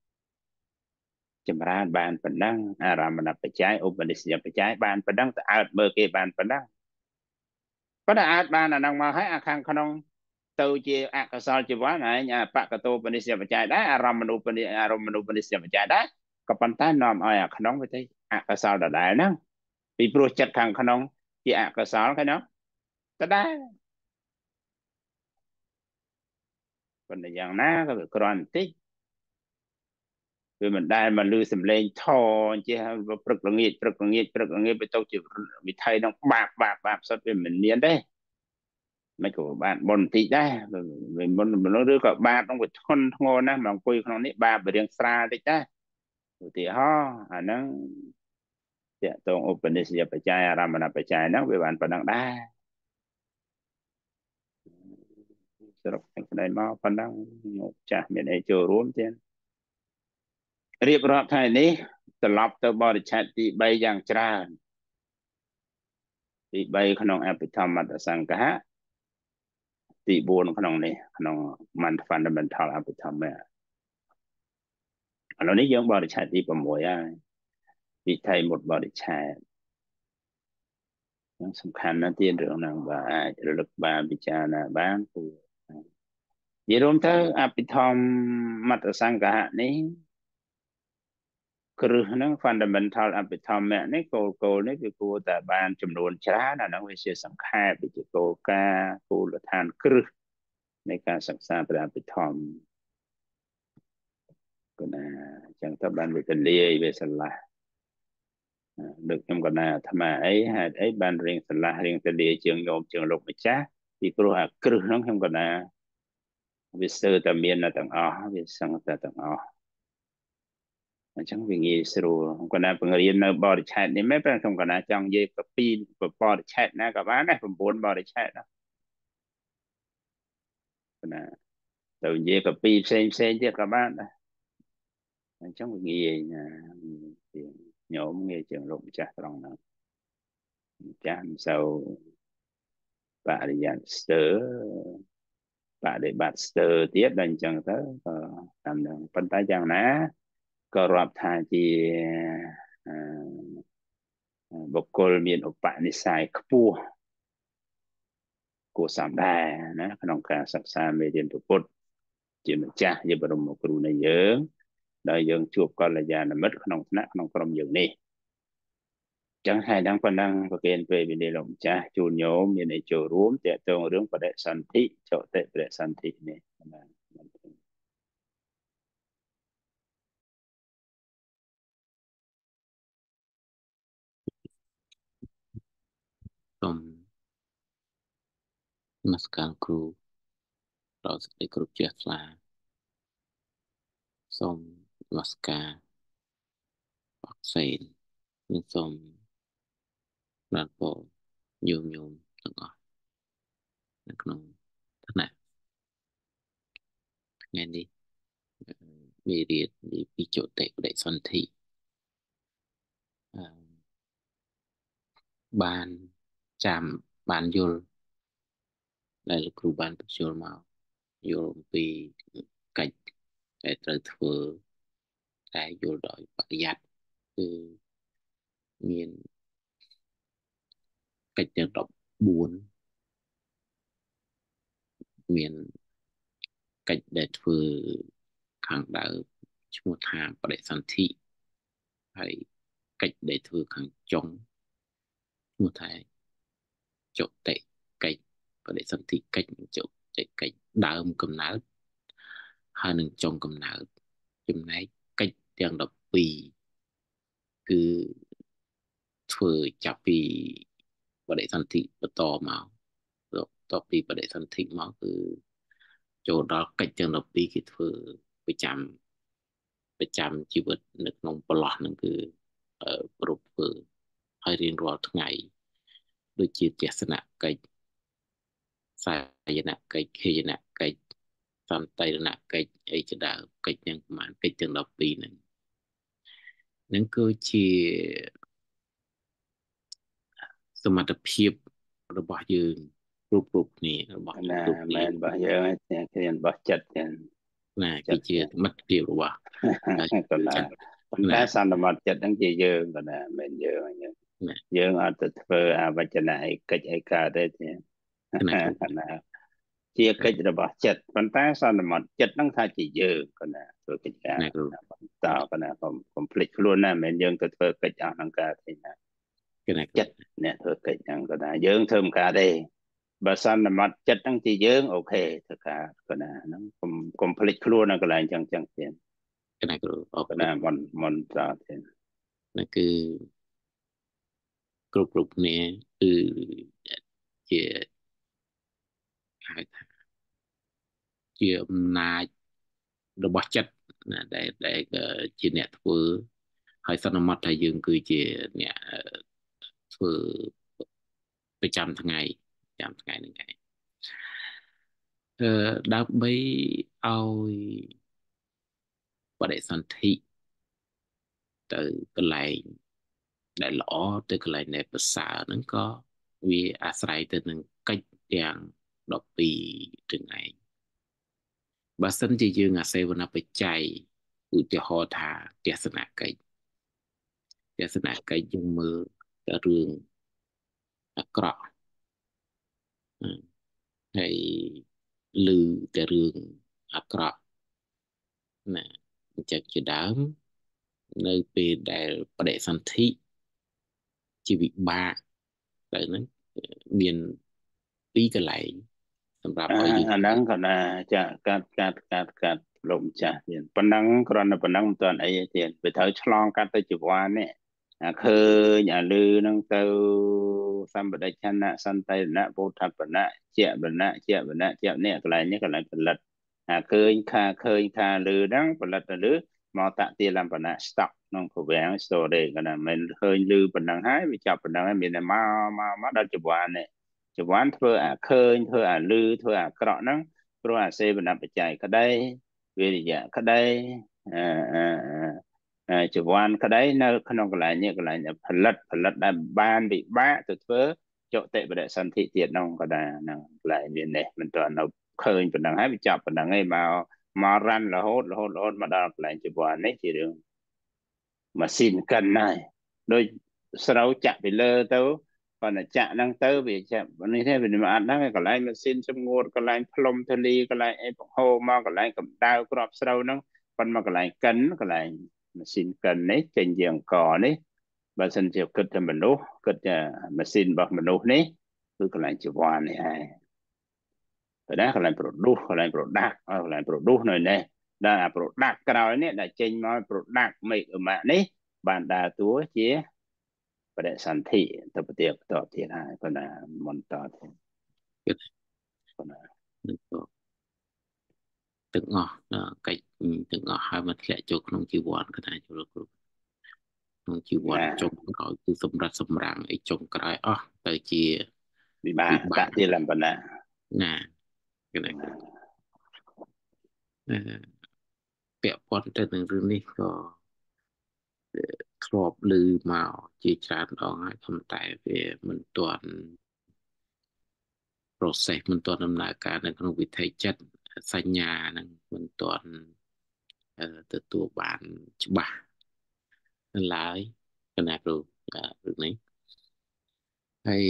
ចម្រើនបានប៉ុណ្ណឹងអារម្មណ៍បច្ច័យឧបនិស្សយបច្ច័យបានប៉ុណ្ណឹងទៅអើតមើលគេបានប៉ុណ្ណឹងប៉ុន្តែអើតបានអានឹងមកហើយអាខាងក្នុងទៅជាអកុសលជីវ័នហើយអាបកតោបនិស្សយបច្ច័យដែរអារម្មណ៍មនុបនិអារម្មណ៍មនុបនិស្សយបច្ច័យដែរក៏ប៉ុន្តែនាំឲ្យអាក្នុងវាទៅអកុសលដដែលហ្នឹងពីព្រោះចិត្តខាងក្នុងជាអកុសលឃើញទេដដែលប៉ុន្តែយ៉ាងណាក៏វាគ្រាន់បន្តិចវាមិនដែលមកលឺសំឡេងថចេះព្រឹកល្ងាចព្រឹកល្ងាចព្រឹកល្ងាចទៅទៅជាវិថីនឹងបាបបាបបាបសុទ្ធវាមិនមានទេមិនក៏បានបនបន្តិចដែរវាមុនមនុស្សឬក៏បាបនឹងវាធន់ធ្ងរណាស់មកអង្គុយក្នុងនេះបាបរៀងស្រាលតិចដែរឧទាហរណ៍អាហ្នឹងតកតងឧបនិស្សយបច្ច័យអារម្មណបច្ច័យហ្នឹងវាបានប៉ុណ្ណឹងដែរសរុបទាំងផ្នែកមកប៉ុណ្ណឹងចាស់មានអីចូលរួមទៀតរៀបរាប់ថ្ងៃនេះត្រឡប់ទៅបរិច្ឆេទទីបីយ៉ាងច្រើនទីបីក្នុងអភិធម្មតសង្កហៈទីបួនក្នុងនេះក្នុង fundamental អភិធម្មៈឥឡូវនេះយើងបរិច្ឆេទទី៦ហើយវិថីមុតបរិច្ឆេទសំខាន់ណាស់ទៀតរឿងហ្នឹងបាទអាចរលឹកបានពិចារណាបានព្រោះនិយាយរួមទៅអភិធម្មតសង្កហៈនេះគ្រឹះហ្នឹង fundamental អភិធម្មៈនេះគោលគោលនេះវាគួរតែបានចំនួនច្រើនអាហ្នឹងវាជាសង្ខេបវាជាគោលការណ៍គោលដ្ឋានគ្រឹះនៃការសិក្សាព្រះអភិធម្មក៏ណាអញ្ចឹងទៅបានវាទលាយវាឆ្លាស់ដឹកខ្ញុំក៏ណាអាត្មាអីហេតុអីបានរៀងឆ្លាស់រៀងទលាយជាងញោមជាងលោកម្ចាស់ពីព្រោះអាគ្រឹះហ្នឹងខ្ញុំក៏ណាវាស្ទើរតែមានទាំងអស់វាសឹងតែទាំងអស់អញ្ចឹងវាងាយស្រួលគាត់ណាបង្រៀននៅបរិច្ឆេទនេះមែនប៉ុន្តែខ្ញុំគាត់ណាចង់និយាយពីបរិច្ឆេទណាក៏បានដែរ៩បរិច្ឆេទណាគាត់ណាទៅនិយាយពីផ្សេងផ្សេងទៀតក៏បានដែរអញ្ចឹងវាងាយណាញោមងាយជាងលោកម្ចាស់ត្រង់ហ្នឹងម្ចាស់មិនសូវបរិញ្ញាស្ទើបដិបត្តិស្ទើទៀតដល់អញ្ចឹងទៅក៏តាមហ្នឹងប៉ុន្តែយ៉ាងណាក៏រាប់ថាជាបុគ្គលមានឧបនិស្ស័យខ្ពស់គួរសមដែរណាក្នុងការសិក្សាមេរៀនពុទ្ធជាម្ចាស់ជាបរមគ្រូនៃយើងដែលយើងជួបកល្យាណមិត្តក្នុងថ្នាក់ក្នុងក្រុមយើងនេះចឹងហើយដល់ប៉ុណ្ណឹងប្រកេនពេលវិនិច្ឆ័យលោកម្ចាស់ជូនញោមមានឲ្យចូលរួមតកតងរឿងបដិសន្ធិចុតិបដិសន្ធិនេះបាទសូមនមស្ការគ្រូដល់សេចក្តីគោរពជ្រះថ្លាសូមនមស្ការអរសេននិងសូមបានពរញោមញោមទាំងអស់នៅក្នុងថ្នាក់ថ្ងៃនេះមេរៀនពីចុតិបដិសន្ធិបានចាំបានយល់ដែលលោកគ្រូបានបញ្ចូលមកយល់ពីកិច្ចដែលត្រូវធ្វើតែយល់ដោយបរិយ័តគឺមានកិច្ចទាំងដប់បួនមានកិច្ចដែលធ្វើខាងដើមឈ្មោះថាបដិសន្ធិហើយកិច្ចដែលធ្វើខាងចុងឈ្មោះថាចុតិកិច្ចបដិសន្ធិកិច្ចចុតិកិច្ចដើមកំណើតហើយនឹងចុងកំណើតចំណែកកិច្ចទាំងដប់ពីរគឺធ្វើចាប់ពីបដិសន្ធិបន្តមកតទៅពីបដិសន្ធិមកគឺចូលដល់កិច្ចទាំងដប់ពីរគេធ្វើប្រចាំប្រចាំជីវិតនៅក្នុងប្រឡោះហ្នឹងគឺគ្រប់ធ្វើហើយរៀងរាល់ថ្ងៃដូចជាទស្សនកិច្ចសាយនកិច្ចខេយនកិច្ចសន្តិរណកិច្ចអីជាដើមកិច្ចទាំងប្រមាណកិច្ចទាំងដប់ពីរហ្នឹងនឹងគឺជាសមត្ថភាពរបស់យើងគ្រប់គ្រប់គ្នារបស់ណាគ្រប់គ្នាមែនរបស់យើងទាំងគ្នារបស់ចិត្តទាំងណាគឺជាសមត្ថភាពរបស់ក៏ណាប៉ុន្តែសន្មតចិត្តហ្នឹងជាយើងក៏ណាមិនយើងអញ្ចឹងយើងអត់ទៅធ្វើអវចនៈឯកិច្ចឯកើតទេទេក៏ណាជាកិច្ចរបស់ចិត្តប៉ុន្តែសន្មតចិត្តហ្នឹងថាជាយើងក៏ណាធ្វើកិច្ចការបន្តក៏ណាកុំភ្លេចខ្លួនណាមិនមែនយើងទៅធ្វើកិច្ចអស់ហ្នឹងកើតទេណាចិត្តអ្នកធ្វើកិច្ចហ្នឹងក៏ណាយើងធ្វើមិនកើតទេបើសន្មតចិត្តហ្នឹងជាយើងអូខេធ្វើការក៏ណាហ្នឹងកុំកុំភ្លេចខ្លួននៅកន្លែងចឹងចឹងទៀតក៏ណាគ្រូអរគុណណាមុនមុនតទៀតนั่นคือគ្រប់គ្រប់គ្នាគឺជាហៅថាជាអំណាចរបស់ចិត្តណាដែលដែលជាអ្នកធ្វើហើយសន្មតថាយើងគឺជាអ្នកធ្វើប្រចាំថ្ងៃប្រចាំថ្ងៃហ្នឹងឯងអឺដើម្បីឲ្យបដិសន្ធិទៅកន្លែងដែលល្អទៅកន្លែងដែលប្រសើរហ្នឹងក៏វាអាស្រ័យទៅនឹងកិច្ចទាំងដប់ពីរទាំងឯងបើសិនជាយើងអាសេវនបច្ច័យឧទាហរណ៍ថាទស្សនកិច្ចទស្សនកិច្ចយើងមើលតែរឿងអាក្រក់ហើយឮតែរឿងអាក្រក់ណាអញ្ចឹងជាដើមនៅពេលដែលបដិសន្ធិជាវិបាកទៅហ្នឹងមានពីរកន្លែងសម្រាប់ឲ្យយើងអាហ្នឹងក៏ណាចាកាត់កាត់កាត់កាត់លោកម្ចាស់ទៀតប៉ុណ្ណឹងគ្រាន់តែប៉ុណ្ណឹងមិនទាន់អីទៀតវាត្រូវឆ្លងកាត់ទៅជីវ័ននេះអាឃើញអាលឺហ្នឹងទៅសម្បដិឆន្ទៈសន្តិរណៈពោធបណៈជាបណៈជាបណៈជានេះកន្លែងនេះកន្លែងផលិតអាឃើញខាឃើញខាលឺហ្នឹងផលិតទៅលឺមកតតិលំបណៈ stock ក្នុងប្រវាំង story ក៏ណាមិនឃើញលឺប៉ុណ្ណឹងហើយវាចាប់ប៉ុណ្ណឹងហើយមានតែមកមកមកដល់ជីវ័ននេះចង្វាន់ធ្វើអាឃើញធ្វើអាលឺធ្វើអាក្រក់ហ្នឹងព្រោះអាសេវនបច្ច័យក្តីវិរិយៈក្តីអឺចង្វាន់ក្តីនៅក្នុងកន្លែងនេះកន្លែងផលិតផលិតដែលបានវិបាកទៅធ្វើចុតិបដិសន្ធិទៀតហ្នឹងក៏ដែរហ្នឹងកន្លែងមាននេះមិនទាន់នៅឃើញប៉ុណ្ណឹងហើយវាចាប់ប៉ុណ្ណឹងឯងមកមករ៉ាន់រហូតរហូតរហូតមកដល់កន្លែងចង្វាន់នេះជារឿងម៉ាស៊ីនកិនហើយដូចស្រូវចាក់ពីលើទៅប៉ុន្តែចាក់ហ្នឹងទៅវាចាប់នេះទេវាមិនអត់ហ្នឹងកន្លែងម៉ាស៊ីនសំងួតកន្លែងផ្លុំធលីកន្លែងអីបង្ហូរមកកន្លែងកម្ដៅគ្រាប់ស្រូវហ្នឹងប៉ុន្តែមកកន្លែងកិនកន្លែងម៉ាស៊ីនកិននេះចេញជាអង្គនេះបើសិនជាគិតតែមនុស្សគិតតែម៉ាស៊ីនរបស់មនុស្សនេះគឺកន្លែងជីវ័ននេះហើយប៉ុន្តែកន្លែង produce កន្លែង product កន្លែង produce នៅនេះដែលអា product ក្រោយនេះដែលចេញមក product make នេះបានដើរតួជាបដិសន្ធិទៅប្រទេសបន្តទៀតហើយប៉ុន្តែមិនតទៀតប៉ុន្តែទាំងអស់កិច្ចទាំងអស់ហើយមកធ្លាក់ចូលក្នុងជីវ័នក៏ថាចូលគ្រប់ក្នុងជីវ័នចុងក្រោយគឺសម្រាប់សម្រាំងអីចុងក្រោយអស់ទៅជាវិបាកតតិលំបណៈណាគឺណាអឺពាក់ព័ន្ធទៅនឹងរឿងនេះក៏ធ្លាប់ឮមកជាច្រើនដងហើយប៉ុន្តែវាមិនទាន់ process មិនទាន់ដំណើរការនៅក្នុងវិថីចិត្តសញ្ញាហ្នឹងមិនទាន់ទទួលបានច្បាស់នៅឡើយគណៈគ្រូរឿងនេះហើយ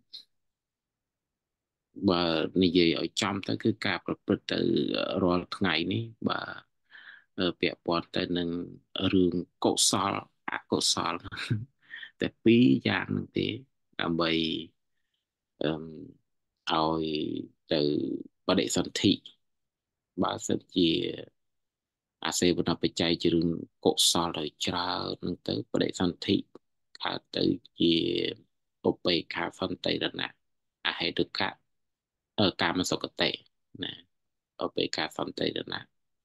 បើនិយាយឲ្យចំទៅគឺការប្រព្រឹត្តទៅរាល់ថ្ងៃនេះបើពាក់ព័ន្ធទៅនឹងរឿងកុសលអកុសលតែពីរយ៉ាងហ្នឹងទេដើម្បីអឺឲ្យទៅបដិសន្ធិបើសិនជាអាសេវនបច្ច័យជារឿងកុសលដោយច្រើនហ្នឹងទៅបដិសន្ធិកើតទៅជាឧបេក្ខាសន្តិរណៈអហេតុកៈកាមសុគតិណាឧបេក្ខាសន្តិរណៈ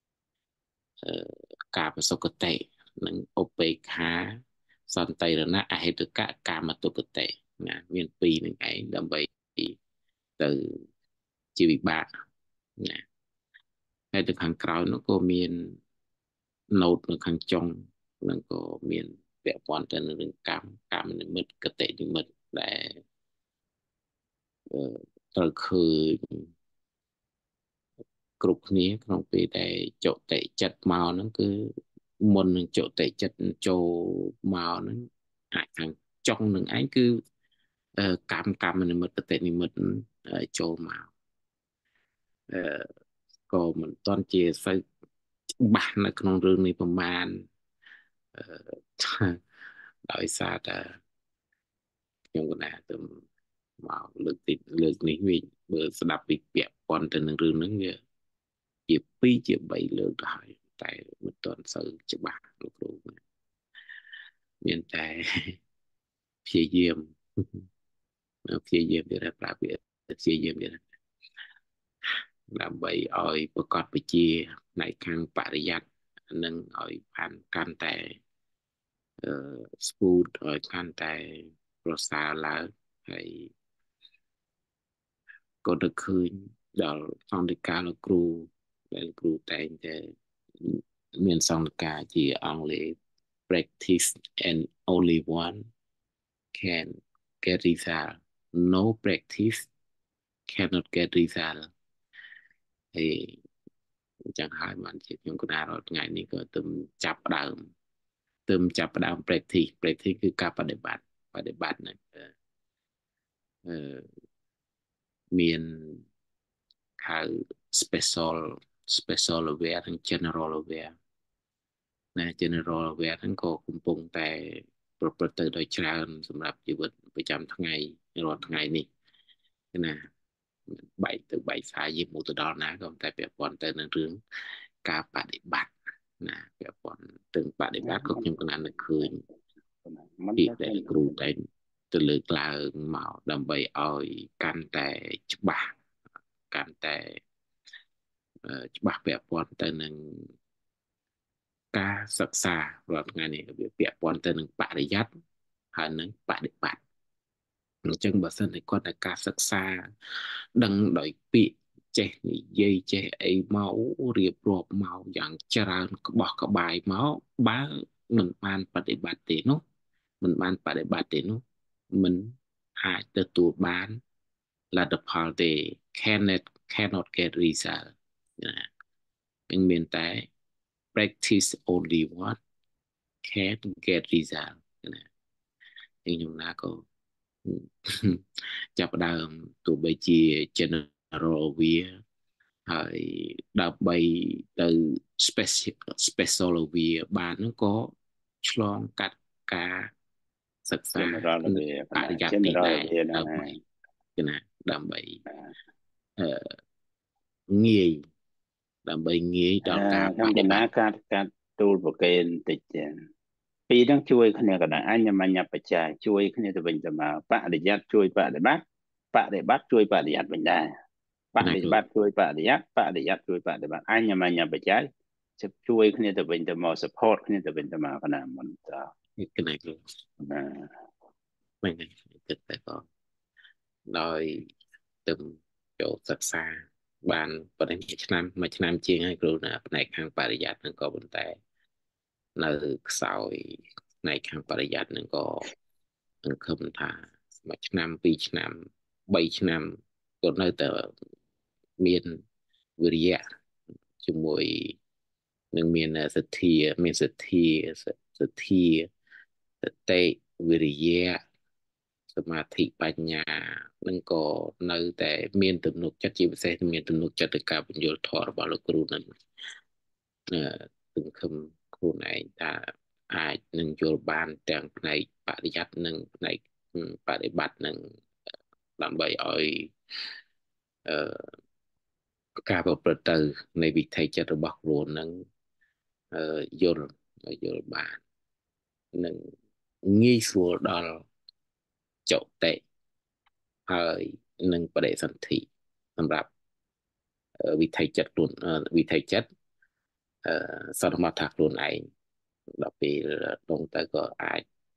កាមសុគតិនិងឧបេក្ខាសន្តិរណៈអហេតុកៈកាមទុគតិណាមានពីរនឹងឯងដើម្បីទៅជាវិបាកណាហើយទៅខាងក្រោយនោះក៏មានណូតនៅខាងចុងនឹងក៏មានពាក់ព័ន្ធទៅនឹងរឿងកម្មកម្មនិមិត្តកតិនិមិត្តដែលត្រូវឃើញគ្រប់គ្នាក្នុងពេលដែលចុតិចិត្តមកហ្នឹងគឺមុននឹងចុតិចិត្តចូលមកហ្នឹងអាចខាងចុងនឹងឯងគឺកម្មកម្មនិមិត្តកតិនិមិត្តចូលមកអឺក៏មិនទាន់ជាសូវច្បាស់នៅក្នុងរឿងនេះប្រមាណអឺដោយសារតែខ្ញុំក៏ណាទៅមកលើកទីលើកនេះវិញបើស្ដាប់ពីពាក្យប៉ុនទៅនឹងរឿងហ្នឹងវាជាពីរជាបីលើកទៅហើយតែមិនទាន់សូវច្បាស់លោកគ្រូមានតែព្យាយាមព្យាយាមវាប្រាប់វាព្យាយាមវាដើម្បីឲ្យប្រកបវិជ្ជាផ្នែកខាងបរិយ័តនឹងឲ្យបានកាន់តែអឺស្ពូតឲ្យកាន់តែប្រសើរឡើងហើយក៏ទៅឃើញដល់សង្ឃិកាលោកគ្រូដែលគ្រូតែងតែមានសង្ឃិកាជាអង់គ្លេស practice and only one can get result no practice cannot get result ហើយចឹងហើយបានជាខ្ញុំគណៈរាល់ថ្ងៃនេះក៏ទៅចាប់ផ្ដើមទៅចាប់ផ្ដើម practice practice គឺការបដិបត្តិបដិបត្តិហ្នឹងអឺមានហៅ special special aware និង general aware ណា general aware ហ្នឹងក៏កំពុងតែប្រព្រឹត្តទៅដោយច្រើនសម្រាប់ជីវិតប្រចាំថ្ងៃរាល់ថ្ងៃនេះណាបែកទៅបែកខ្សែយើងមកទៅដល់ណាក៏តែពាក់ព័ន្ធទៅនឹងរឿងការបដិបត្តិណាពាក់ព័ន្ធទៅបដិបត្តិក៏ខ្ញុំកណាត់នឹកឃើញពីដែលគ្រូតែទៅលើកឡើងមកដើម្បីឲ្យកាន់តែច្បាស់កាន់តែច្បាស់ពាក់ព័ន្ធទៅនឹងការសិក្សារាល់ថ្ងៃនេះវាពាក់ព័ន្ធទៅនឹងបរិយ័តហើយនឹងបដិបត្តិអញ្ចឹងបើសិនតែគាត់តែការសិក្សាដឹងដោយពាក្យចេះនិយាយចេះអីមករៀបរាប់មកយ៉ាងច្រើនក្បោះក្បាយមកបើមិនបានបដិបត្តិទេនោះមិនបានបដិបត្តិទេនោះមិនអាចទទួលបានលទ្ធផលទេ cannot cannot get result ណានឹងមានតែ practice only one can get result ណាខ្ញុំណាក៏ចាប់ដើមទោះបីជា general វាហើយដើម្បីទៅ special special វាបានហ្នឹងក៏ឆ្លងកាត់ការសិក្សាបរិយានេះដែរដើម្បីណាដើម្បីអឺងាយដើម្បីងាយដល់ការបដិបត្តិការការទូលប្រកេនតិចពីរហ្នឹងជួយគ្នាក៏ដែរអញ្ញមញ្ញបច្ច័យជួយគ្នាទៅវិញទៅមកបរិយ័តជួយបដិបត្តិបដិបត្តិជួយបរិយ័តវិញដែរបដិបត្តិជួយបរិយ័តបរិយ័តជួយបដិបត្តិអញ្ញមញ្ញបច្ច័យជួយគ្នាទៅវិញទៅមក support គ្នាទៅវិញទៅមកកណាមិនតើគណៈគ្រូណាមិនទេទឹកតែក៏ដោយទៅចូលសិក្សាបានប៉ុន្តែមួយឆ្នាំមួយឆ្នាំជាងហើយគ្រូណាផ្នែកខាងបរិយ័តហ្នឹងក៏ប៉ុន្តែនៅខ្សោយផ្នែកខាងបរិយ័តហ្នឹងក៏សង្ឃឹមថាមួយឆ្នាំពីរឆ្នាំបីឆ្នាំក៏នៅតែមានវិរិយៈជាមួយនឹងមានសទ្ធាមានសទ្ធាសទ្ធាសតិវិរិយៈសមាធិបញ្ញានឹងក៏នៅតែមានទំនុកចិត្តជាពិសេសមានទំនុកចិត្តទៅការបញ្យល់ធម៌របស់លោកគ្រូនឹងអឺសង្ឃឹមខ្លួនឯងថាអាចនឹងយល់បានទាំងផ្នែកបរិយ័តនិងផ្នែកបរិបត្តិនឹងដើម្បីឲ្យអឺការប្រព្រឹត្តទៅនៃវិថីចិត្តរបស់ខ្លួននឹងអឺយល់យល់បាននឹងងាយស្រួលដល់ចុតិហើយនឹងបដិសន្ធិសម្រាប់វិថីចិត្តខ្លួនវិថីចិត្តអឺសន្មតថាខ្លួនឯងដល់ពេលដងទៅក៏អាច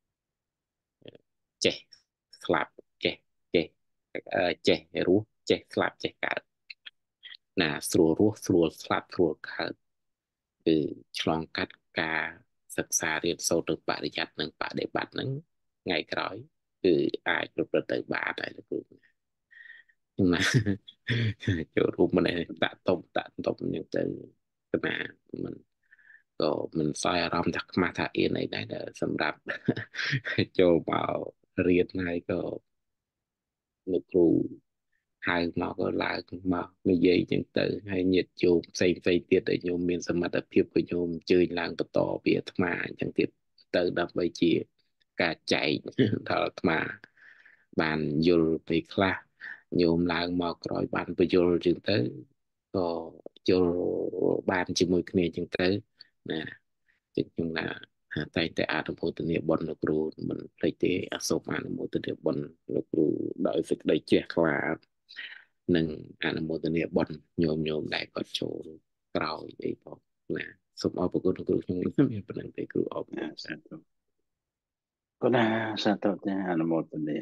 ចេះស្លាប់ចេះចេះចេះរស់ចេះស្លាប់ចេះកើតណាស្រួលរស់ស្រួលស្លាប់ស្រួលកើតគឺឆ្លងកាត់ការសិក្សារៀនសូត្រទៅបរិយ័តនិងបដិបត្តិហ្នឹងថ្ងៃក្រោយគឺអាចប្រព្រឹត្តទៅបានហើយលោកគ្រូណាចូលរួមមិនតាក់តុបតាក់តុបហ្នឹងទៅស្មាមិនក៏មិនសយអារម្មណ៍ថាខ្មាស់ថាអៀនអីដែរសម្រាប់ចូលមករៀនហើយក៏លោកគ្រូហៅមកក៏ឡើងមកនិយាយចឹងទៅហើយញាតិជោមផ្សេងផ្សេងទៀតដែលញោមមានសមត្ថភាពក៏ញោមអញ្ជើញឡើងបន្តពីអាត្មាអញ្ចឹងទៀតទៅដើម្បីជាការចែកដល់អាត្មាបានយល់ពេលខ្លះញោមឡើងមកក្រោយបានបញ្យល់ចឹងទៅក៏យល់បានជាមួយគ្នាចឹងទៅណាចឹងខ្ញុំណាតែតែអនុមោទនាបុណ្យលោកគ្រូមិនភ្លេចទេអសូមអនុមោទនាបុណ្យលោកគ្រូដោយសេចក្តីជ្រះថ្លានិងអនុមោទនាបុណ្យញោមញោមដែលគាត់ចូលក្រោយអីផងណាសូមអរគុណលោកគ្រូខ្ញុំមានប៉ុណ្្នឹងទេគ្រូអរគុណសាធុក៏ណាសាធុទេអនុមោទនា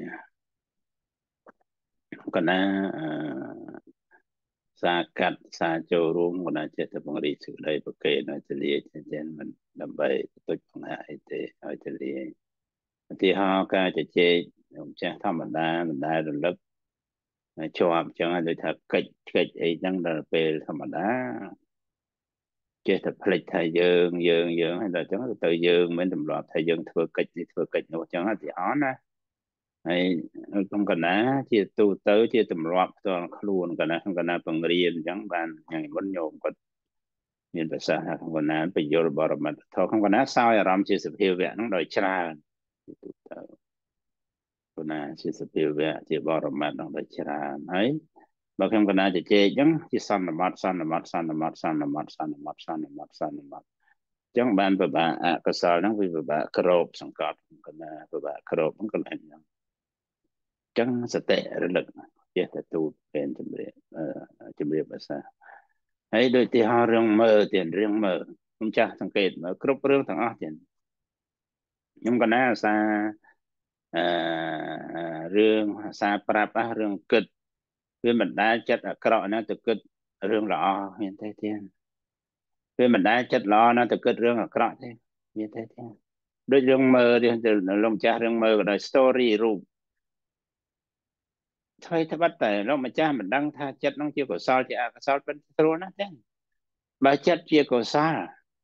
ក៏ណាអឺសាកាត់សាចូលរួមក៏ណាចេះតែបង្រីសេចក្តីប្រកេនៅទលាចេះមិនដើម្បីទុចបង្ហាអីទេឲ្យទលាឧទាហរណ៍ការជជែកខ្ញុំចេះធម្មតាមិនដែលរលឹកជាប់អញ្ចឹងដូចថាកិច្ចកិច្ចអីចឹងដល់ពេលធម្មតាចេះតែភ្លេចថាយើងយើងយើងហើយដល់អញ្ចឹងទៅយើងមិនទម្លាប់ថាយើងធ្វើកិច្ចនេះធ្វើកិច្ចនោះអញ្ចឹងឧទាហរណ៍ណាហើយខ្ញុំកណាជាទូទៅជាទម្លាប់ផ្ទាល់ខ្លួនកណាខ្ញុំកណាបង្រៀនអញ្ចឹងបានថ្ងៃមុនញោមគាត់មានប្រសាសន៍ថាខ្ញុំកណាបញ្យលបរមត្ថធម៌ខ្ញុំកណាសោយអារម្មណ៍ជាសភាវៈហ្នឹងដោយច្រើនទូទៅកណាជាសភាវៈជាបរមត្ថហ្នឹងដោយច្រើនហើយបើខ្ញុំកណាជជែកអញ្ចឹងជាសន្មតសន្មតសន្មតសន្មតសន្មតសន្មតសន្មតអញ្ចឹងបានពិបាកអកុសលហ្នឹងវាពិបាកក្របសង្កត់កណាពិបាកក្របហ្នឹងកន្លែងហ្នឹងចឹងសតិរលឹកចេះតែទូតពេលជំរាបជំរាបភាសាហើយដូចទីហោរឿងមើលទៀតរឿងមើលខ្ញុំចាស់សង្កេតមើលគ្រប់រឿងទាំងអស់ទៀតខ្ញុំកណាអាសាអឺរឿងអាសាប្រាប់រឿងគិតវាមិនដែលចិត្តអាក្រក់ណាទៅគិតរឿងល្អមានទេទៀតវាមិនដែលចិត្តល្អណាទៅគិតរឿងអាក្រក់ទេមានទេទៀតដូចរឿងមើលរឿងលោកម្ចាស់រឿងមើលក៏ដោយ story រូបថ្មីត្បិតតែលោកម្ចាស់មិនដឹងថាចិត្តនោះជាកុសលជាអកុសលពិតស្រួលណាស់ទេបើចិត្តជាកុសល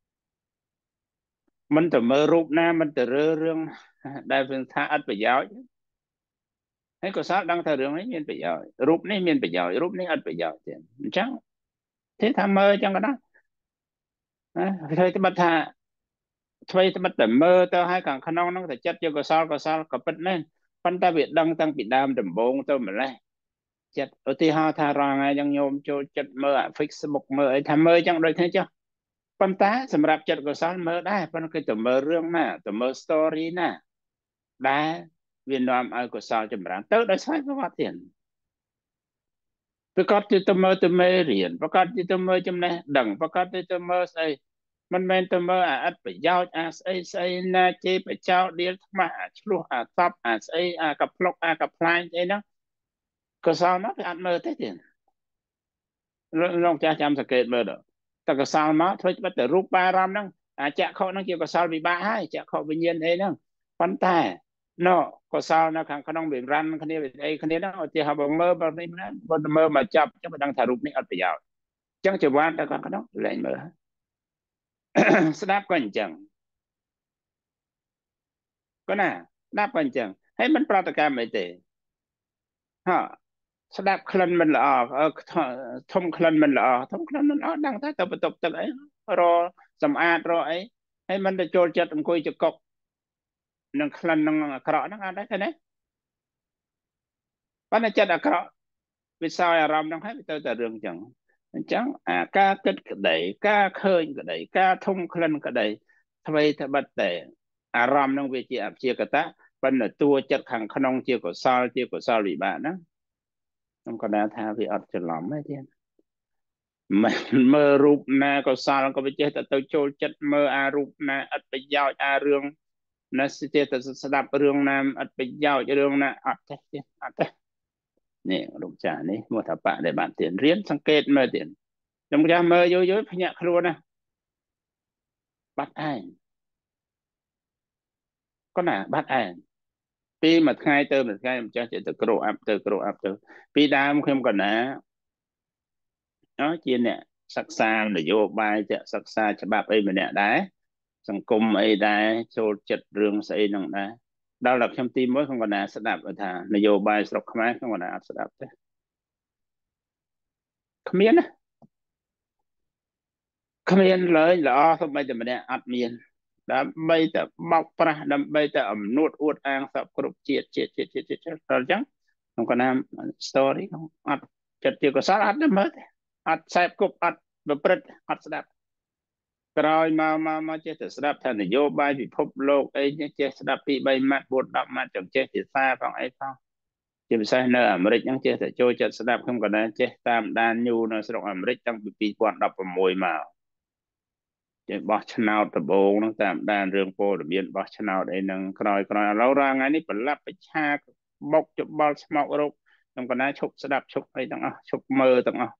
មិនទៅមើលរូបណាមិនទៅរើរឿងដែលវាថាអត់ប្រយោជន៍ហើយកុសលដឹងថារឿងនេះមានប្រយោជន៍រូបនេះមានប្រយោជន៍រូបនេះអត់ប្រយោជន៍ទេអញ្ចឹងទេថាមើលអញ្ចឹងក៏ណាថ្មីត្បិតថាថ្មីត្បិតតែមើលទៅឲ្យខាងក្នុងនោះតែចិត្តជាកុសលកុសលក៏ពិតមែនប៉ុន្តែវាដឹងតាំងពីដើមដំបូងទៅម្លេះចិត្តឧទាហរណ៍ថារាល់ថ្ងៃយ៉ាងញោមចូលចិត្តមើលអា Facebook មើលអីថាមើលចឹងដូចគ្នាចុះប៉ុន្តែសម្រាប់ចិត្តកុសលមើលដែរប៉ុន្តែគឺទៅមើលរឿងណាទៅមើល story ណាដែលវានាំឲ្យកុសលចម្រើនទៅដោយស្វ័យប្រវត្តិទៀតប្រកាសទៅមើលទៅមេរៀនប្រកាសទៅមើលចំណេះដឹងប្រកាសទៅមើលស្អីមិនមែនទៅមើលអាអត្តប្រយោជន៍អាស្អីស្អីណាជេបចោលដៀលថ្មអាឆ្លោះអាសពអាស្អីអាកផ្លុកអាកផ្លាញអីហ្នឹងកុសលមកវាអត់មើលទេទៀតលោកចាស់ចាំសង្កេតមើលដល់តែកុសលមកធ្វើបាត់តែរូបបារម្ភហ្នឹងអាចក្ខុហ្នឹងជាកុសលវិបាកហើយចក្ខុវិញ្ញាណអីហ្នឹងប៉ុន្តែណូកុសលនៅខាងក្នុងវារ៉ាន់គ្នាអីគ្នាហ្នឹងឧទាហរណ៍បើមើលបើនេះណាបើមើលមកចាប់ចាំមិនដឹងថារូបនេះអត់ប្រយោជន៍ chẳng chờ quan ta còn cái đó lại mở đáp còn chẳng có nè đáp còn chẳng hay mình prata cam ấy thế ha đáp khăn mình là thông khăn mình là thông khăn mình là đang thấy tập tập tập ấy rồi sầm ad rồi ấy hay mình đã trôi chặt ông coi chụp cọc nâng khăn nâng cọ nâng ăn đấy thế này bắt nó chặt à cọ vì sao à ram nâng hết tôi ta đường chẳng chẳng à ca kết cái đấy ca khơi cái đấy ca thông khăn cái đấy thay thay bắt để à ram nâng về chia áp chia cái ta bắt là tua chặt hàng khăn chia của sao chia của sao bị bạn đó không có đa tha vì ọt cho lắm ấy thiên mình mơ rụp nè có sao có bị chết tôi trôi chất mơ à rụp nè ắt bị giao à rương nó sẽ chết sẽ đạp rương nam ắt bị giao cho rương nè ọt thế ọt thế nè đúng chả nè một thằng bạn để bạn tiền riêng sang kết mơ tiền trong ra mơ vô vô phải nhạc luôn nè bắt ai có nè bắt ai pi mà khai tơ mà khai cho chị từ pro áp từ pro áp từ pi đam không còn nè nó chia nè sắc xa là vô bài chợ sắc xa cho bạp ấy mà nè đá sẵn cung ấy đá cho chật rương sẽ nông đá đau lập trong tim mới không còn nè sẽ đạp ở thà là vô bài sọc khmái không còn nè sẽ đạp thế không miên á không miên lời là không bây giờ mà nè ạt miên đã bây giờ bọc ra đã bây giờ ẩm nuốt uất an sập cục chiết chiết chiết chiết chiết chiết rồi chẳng không còn nè story không ạt chật chưa có sát ạt nó mất ạt xẹp cục ạt bật bật ạt sẽ đạp rồi mà mà mà chếtស្ដាប់ថានយោបាយពិភពលោកអីចេះស្ដាប់ពី3ម៉ាត់4 10ម៉ាត់ចាំចេះជាសារផងអីផងជាពិសេសនៅអាមេរិកហ្នឹងចេះតែចូលចិត្តស្ដាប់ខ្ញុំក៏ដែរចេះតាមដានញូនៅស្រុកអាមេរិកតាំងពី2016មកចេះបោះឆ្នោតដំបូងហ្នឹងតាមដានរឿងព័ត៌មានបោះឆ្នោតអីហ្នឹងក្រោយក្រោយឥឡូវរាល់ថ្ងៃនេះប្រឡាប់ប្រឆាបុកច្បល់ស្មោករោគខ្ញុំក៏ដែរឈប់ស្ដាប់ឈប់អីទាំងអស់ឈប់មើលទាំងអស់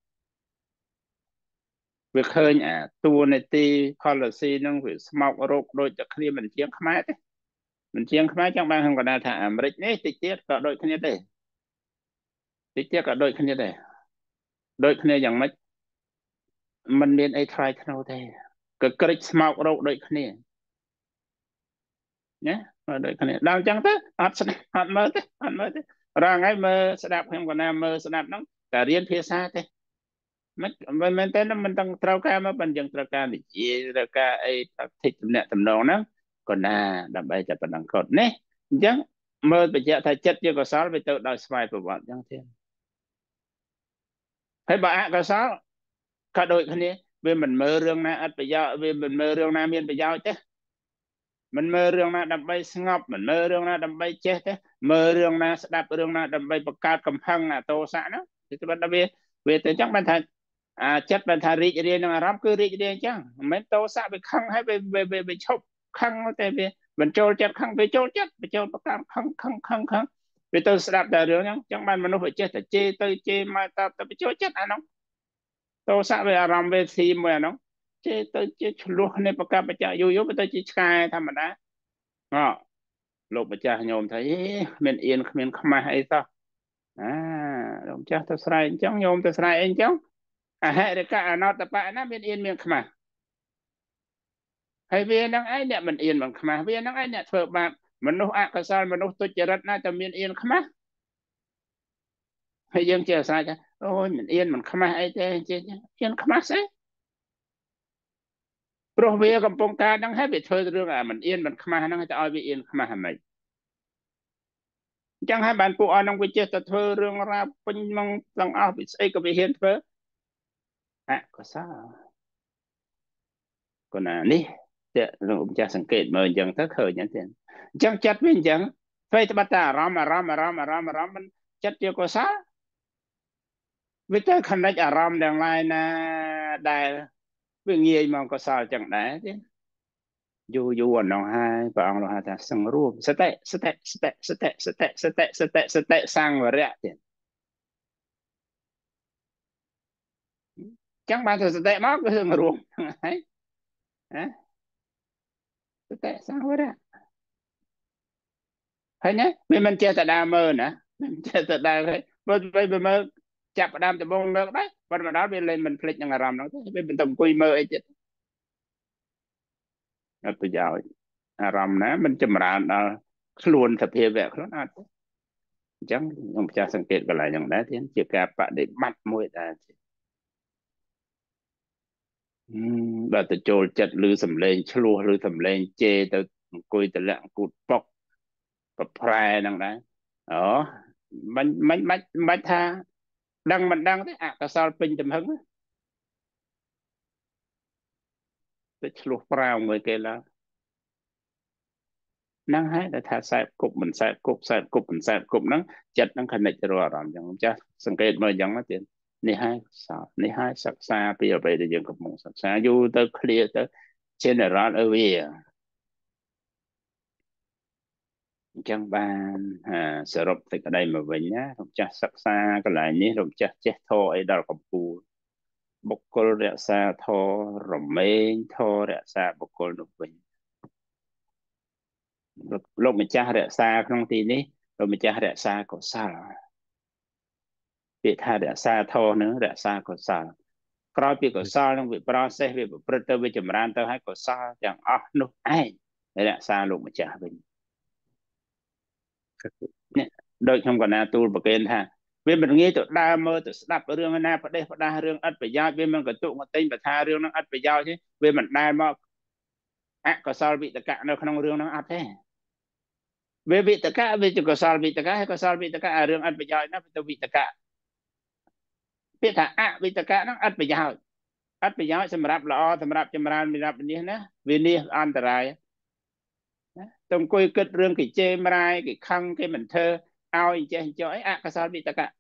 វាឃើញអាតួនាទី policy នឹងវាស្មោករោគដូចតែគ្នាមិនជាងខ្មែរទេមិនជាងខ្មែរចឹងបានខ្ញុំក៏ដែរថាអាមេរិកនេះតិចទៀតក៏ដូចគ្នាដែរតិចទៀតក៏ដូចគ្នាដែរដូចគ្នាយ៉ាងម៉េចมันមានអីថ្លៃថ្នូរទេក៏ក្រិចស្មោករោគដូចគ្នាណាដូចគ្នាដល់ចឹងទៅអត់ស្ដាប់អត់មើលទេអត់មើលទេរាល់ថ្ងៃមើលស្ដាប់ខ្ញុំក៏ណាមើលស្ដាប់ហ្នឹងតែរៀនភាសាទេមិនមិនមែនទេមិនต้องត្រូវការមកប៉ុន្តែយើងត្រូវការនិយាយត្រូវការអីថាធិកតំណែងតំណងហ្នឹងក៏ណាដើម្បីតែប៉ុណ្ណឹងគាត់នេះអញ្ចឹងមើលបញ្ជាក់ថាចិត្តជាកុសលវាទៅដោយស្វ័យប្រវត្តិអញ្ចឹងទេហើយបើអកុសលក៏ដូចគ្នាវាមិនមើលរឿងណាអត់ប្រយោជន៍វាមិនមើលរឿងណាមានប្រយោជន៍ទេមិនមើលរឿងណាដើម្បីស្ងប់មិនមើលរឿងណាដើម្បីចេះទេមើលរឿងណាស្ដាប់រឿងណាដើម្បីបង្កើតកំហឹងអាទោសៈហ្នឹងគឺថាវាវាទៅអញ្ចឹងបានថាអាចិត្តបានថារីករាយនឹងអារម្មណ៍គឺរីករាយអញ្ចឹងមិនមែនតោសៈវាខឹងហើយវាវាឈប់ខឹងតែវាបញ្ចូលចិត្តខឹងវាចូលចិត្តបញ្ចូលប្រកាន់ខឹងខឹងខឹងខឹងវាទៅស្ដាប់តែរឿងហ្នឹងអញ្ចឹងបានមនុស្សវាចេះតែជេរទៅជេរមកតទៅបញ្ចូលចិត្តអាហ្នឹងតោសៈវាអារម្មណ៍វាស៊ីមួយអាហ្នឹងជេរទៅជេរឆ្លោះគ្នាប្រកាន់បច្ចៈយូរយូរវាទៅជាឆ្កែធម្មតាអលោកម្ចាស់ញោមថាមានអៀនគ្មានខ្មាស់អីសោះអាលោកម្ចាស់ទៅស្រែកអញ្ចឹងញោមទៅស្រែកអីអញ្ចឹងអហិរិកអនតបៈណាមានអៀនមានខ្មាស់ហើយវានឹងឯងអ្នកមិនអៀនមិនខ្មាស់វានឹងឯងអ្នកធ្វើបាបមនុស្សអកុសលមនុស្សទុច្ចរិតណាតែមានអៀនខ្មាស់ហើយយើងចេះអាស្រ័យថាអូយមិនអៀនមិនខ្មាស់អីទេចេះអៀនខ្មាស់ស្អីព្រោះវាកំពុងការហ្នឹងហើយវាធ្វើរឿងអាមិនអៀនមិនខ្មាស់ហ្នឹងទៅឲ្យវាអៀនខ្មាស់ហ្មងអញ្ចឹងហើយបានពួកអស់ហ្នឹងវាចេះតែធ្វើរឿងរ៉ាវពេញមកទាំងអស់វាស្អីក៏វាហ៊ានធ្វើអកុសលកណានេះតែលោកម្ចាស់សង្កេតមើលអញ្ចឹងទៅឃើញអញ្ចឹងអញ្ចឹងចិត្តវាអញ្ចឹងស្វ័យត្បិតតែអារម្មណ៍អារម្មណ៍អារម្មណ៍អារម្មណ៍អារម្មណ៍មិនចិត្តជាកុសលវាទៅខនិចអារម្មណ៍ទាំងឡាយណាដែលវាងាយមកកុសលចឹងដែរទេយូរយូរអនោះហើយព្រះអង្គលោកហៅថាសង្រួមសតិសតិសតិសតិសតិសតិសតិសតិសង្វរៈទៀតចឹងបានទៅសតិមកគឺសង្រួមហើយណាសតិសង្វរៈហើយណាវាមិនចេះតែដើរមើលណាមិនចេះតែដើរហើយបើទៅមើល chạp đam từ bông được đấy vẫn mà đó bên lên mình click những làm nó bên mình tầm quy mơ ấy chứ tôi giáo làm ná mình chậm rãi luôn tập hiệp vẹt nó ăn chẳng ông chaสังเกตกันหลายอย่างได้ที่chỉ cả bạn để bắt môi ta bà tự trôi chặt lư sầm lên chua lư sầm lên chê tự cùi tự lặng cụt bọc bọc phai năng đấy đó mình mình mình mình tha đăng mình đăng thế à cái sao pin tầm hứng tự chua phao người kia là năng hay là tha sai cục mình sai cục sai cục mình sai cục năng chặt năng khăn này cho rồi làm chẳng chaสังเกตมาอย่างนั้น นี่ให้สานี่ให้ศักษาไปเอาไปได้ยังกับมงศักษาอยู่เตอเคลียร์เตอเจเนอรัลเอเวียจังบานอ่าสรุปติดอะไรมาวันนี้เราจะศักษากันหลายนี้เราจะเจ็ดทอไอ้ดาวกับปูบุคคลเรียกษาทอรำเมงทอเรียกษาบุคคลนุบินโลกมันจะเรียกษาครั้งที่นี้เรามันจะเรียกษาก็ซาเปิดท่าเรียกษาทอเนื้อเรียกษาก็ซาក្រោយពីកុសលនឹងវា process វាប្រព្រឹត្តទៅវាចម្រើនទៅហើយកុសលទាំងអស់នោះឯងរក្សាលោកម្ចាស់វិញនេះដូចខ្ញុំកណាទូលប្រកេនថាវាមិនងាយទៅដើរមើលទៅស្ដាប់រឿងណាប្រទេសផ្ដាស់រឿងឥតប្រយោជន៍វាមិនកតុកមកទិញបថារឿងហ្នឹងឥតប្រយោជន៍ទេវាមិនដែលមកអកុសលវិតកៈនៅក្នុងរឿងហ្នឹងអត់ទេវាវិតកៈវាជាកុសលវិតកៈហើយកុសលវិតកៈរឿងឥតប្រយោជន៍ណាទៅវិតកៈពាក្យថាអវិតកៈហ្នឹងឥតប្រយោជន៍អត់ប្រយោជន៍សម្រាប់ល្អសម្រាប់ចម្រើនមានរាប់នេះណាវានេះអន្តរាយណាទៅអង្គុយគិតរឿងគេជេរម្រាយគេខឹងគេមិនធ្វើឲ្យចេះចុះអីអកុសលវិតកៈ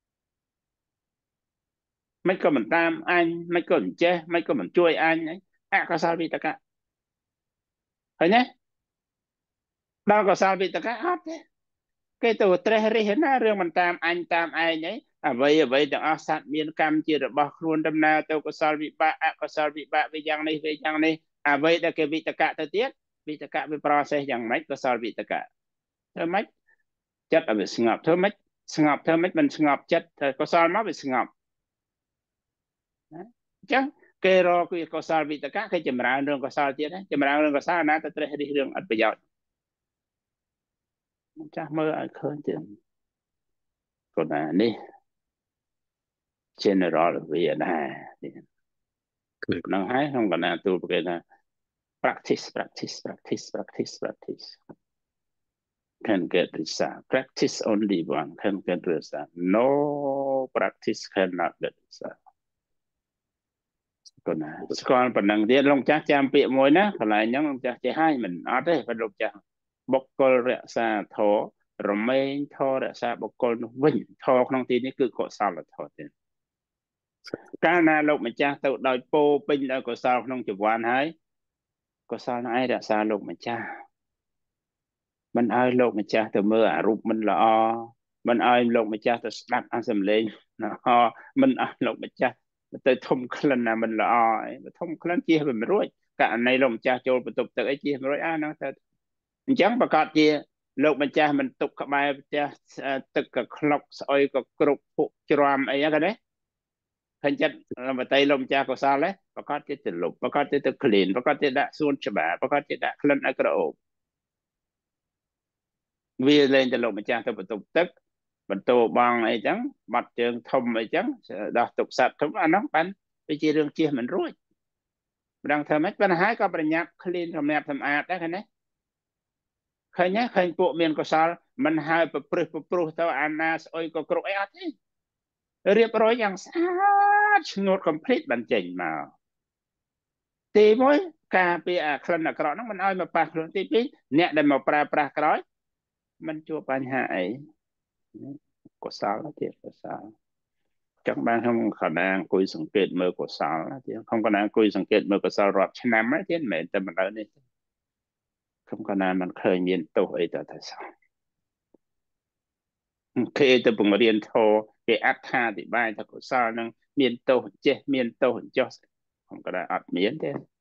មិនក៏មិនតាមអញមិនក៏មិនចេះមិនក៏មិនជួយអញអកុសលវិតកៈឃើញទេដល់កុសលវិតកៈអត់ទេគេទៅត្រេះរិះណារឿងមិនតាមអញតាមឯងអីអ្វីអ្វីទាំងអស់សត្វមានកម្មជារបស់ខ្លួនដំណើរទៅកុសលវិបាកអកុសលវិបាកវាយ៉ាងនេះវាយ៉ាងនេះអ្វីដែលគេវិតកៈទៅទៀតវិតកៈវា process យ៉ាងម៉េចកុសលវិតកៈធ្វើម៉េចចិត្តឲ្យវាស្ងប់ធ្វើម៉េចស្ងប់ធ្វើម៉េចមិនស្ងប់ចិត្តទៅកុសលមកវាស្ងប់ណាអញ្ចឹងគេរកគឺកុសលវិតកៈគេចម្រើនរឿងកុសលទៀតណាចម្រើនរឿងកុសលណាទៅត្រេះរិះរឿងអត់ប្រយោជន៍ចាស់មើលឲ្យឃើញទៀតកូនណានេះ general វាដែរហ្នឹងហើយខ្ញុំកណាទូលគេថា practice practice practice practice practice can get result practice only one can get result no practice cannot get result កូនណាស្គាល់ប៉ុណ្ណឹងទៀតលោកចាស់ចាំពាក្យមួយណាកន្លែងហ្នឹងលោកចាស់ចេះហើយមិនអត់ទេប៉ុន្តែលោកចាស់បុគ្គលរក្សាធម៌រមែងធម៌រក្សាបុគ្គលនោះវិញធម៌ក្នុងទីនេះគឺកុសលធម៌ទៀតកាលណាលោកម្ចាស់ទៅដោយពោពេញដោយកុសលក្នុងជីវ័នហើយកុសលនោះឯងរក្សាលោកម្ចាស់មិនឲ្យលោកម្ចាស់ទៅមើលអារូបមិនល្អមិនឲ្យលោកម្ចាស់ទៅស្ដាប់អាសំឡេងល្អមិនឲ្យលោកម្ចាស់ទៅធំក្លិនណាមិនល្អអីធំក្លិនជាមិនរួចករណីលោកម្ចាស់ចូលបន្ទប់ទឹកអីជាមិនរួចអាហ្នឹងទៅអញ្ចឹងប្រកាសជាលោកម្ចាស់មិនទុកក្បែរផ្ទះទឹកក៏ខ្លុកស្អុយក៏គ្រប់ភក់ច្រាំអីហ្នឹងណាឃើញចិត្តបតីលោកម្ចាស់កុសលទេប្រកាសជាទៅលុបប្រកាសជាទៅក្លៀនប្រកាសជាដាក់សួនច្បារប្រកាសជាដាក់ក្លិនឲ្យក្រអូបវាលែងទៅលោកម្ចាស់ទៅបន្ទប់ទឹកបន្ទោបងអីចឹងបាត់ជើងធំអីចឹងដោះទុកសត្វធំអាហ្នឹងបានវាជារឿងជិះមិនរួចមិនដឹងធ្វើម៉េចប៉ុន្តែហើយក៏ប្រញាប់ក្លៀនសម្រាប់សម្អាតដែរឃើញទេឃើញទេឃើញពួកមានកុសលមិនហើយប្រព្រឹត្តប្រព្រោះទៅអាណាស្អុយក៏គ្រប់អីអត់ទេរៀបរយយ៉ាងស្អាតស្ងួត complete បានចេញមកទីមួយការពារអាក្លិនអាក្រក់ហ្នឹងមិនឲ្យមកប៉ះខ្លួនទីពីរអ្នកដែលមកប្រើប្រាស់ក្រោយមិនជួបបញ្ហាអីកុសលទៀតកុសលចឹងបានខ្ញុំកណ្ដាលអង្គុយសង្កេតមើលកុសលទៀតខ្ញុំកណ្ដាលអង្គុយសង្កេតមើលកុសលរាប់ឆ្នាំហើយទៀតមិនមែនតែម្ដងនេះខ្ញុំកណ្ដាលមិនឃើញមានទោសអីទៅតែសោះគេទៅបង្រៀនធម៌គេអត្ថាធិប្បាយថាកុសលនឹងមានទោសចេះមានទោសចោះខ្ញុំក៏ដែរអត់មាន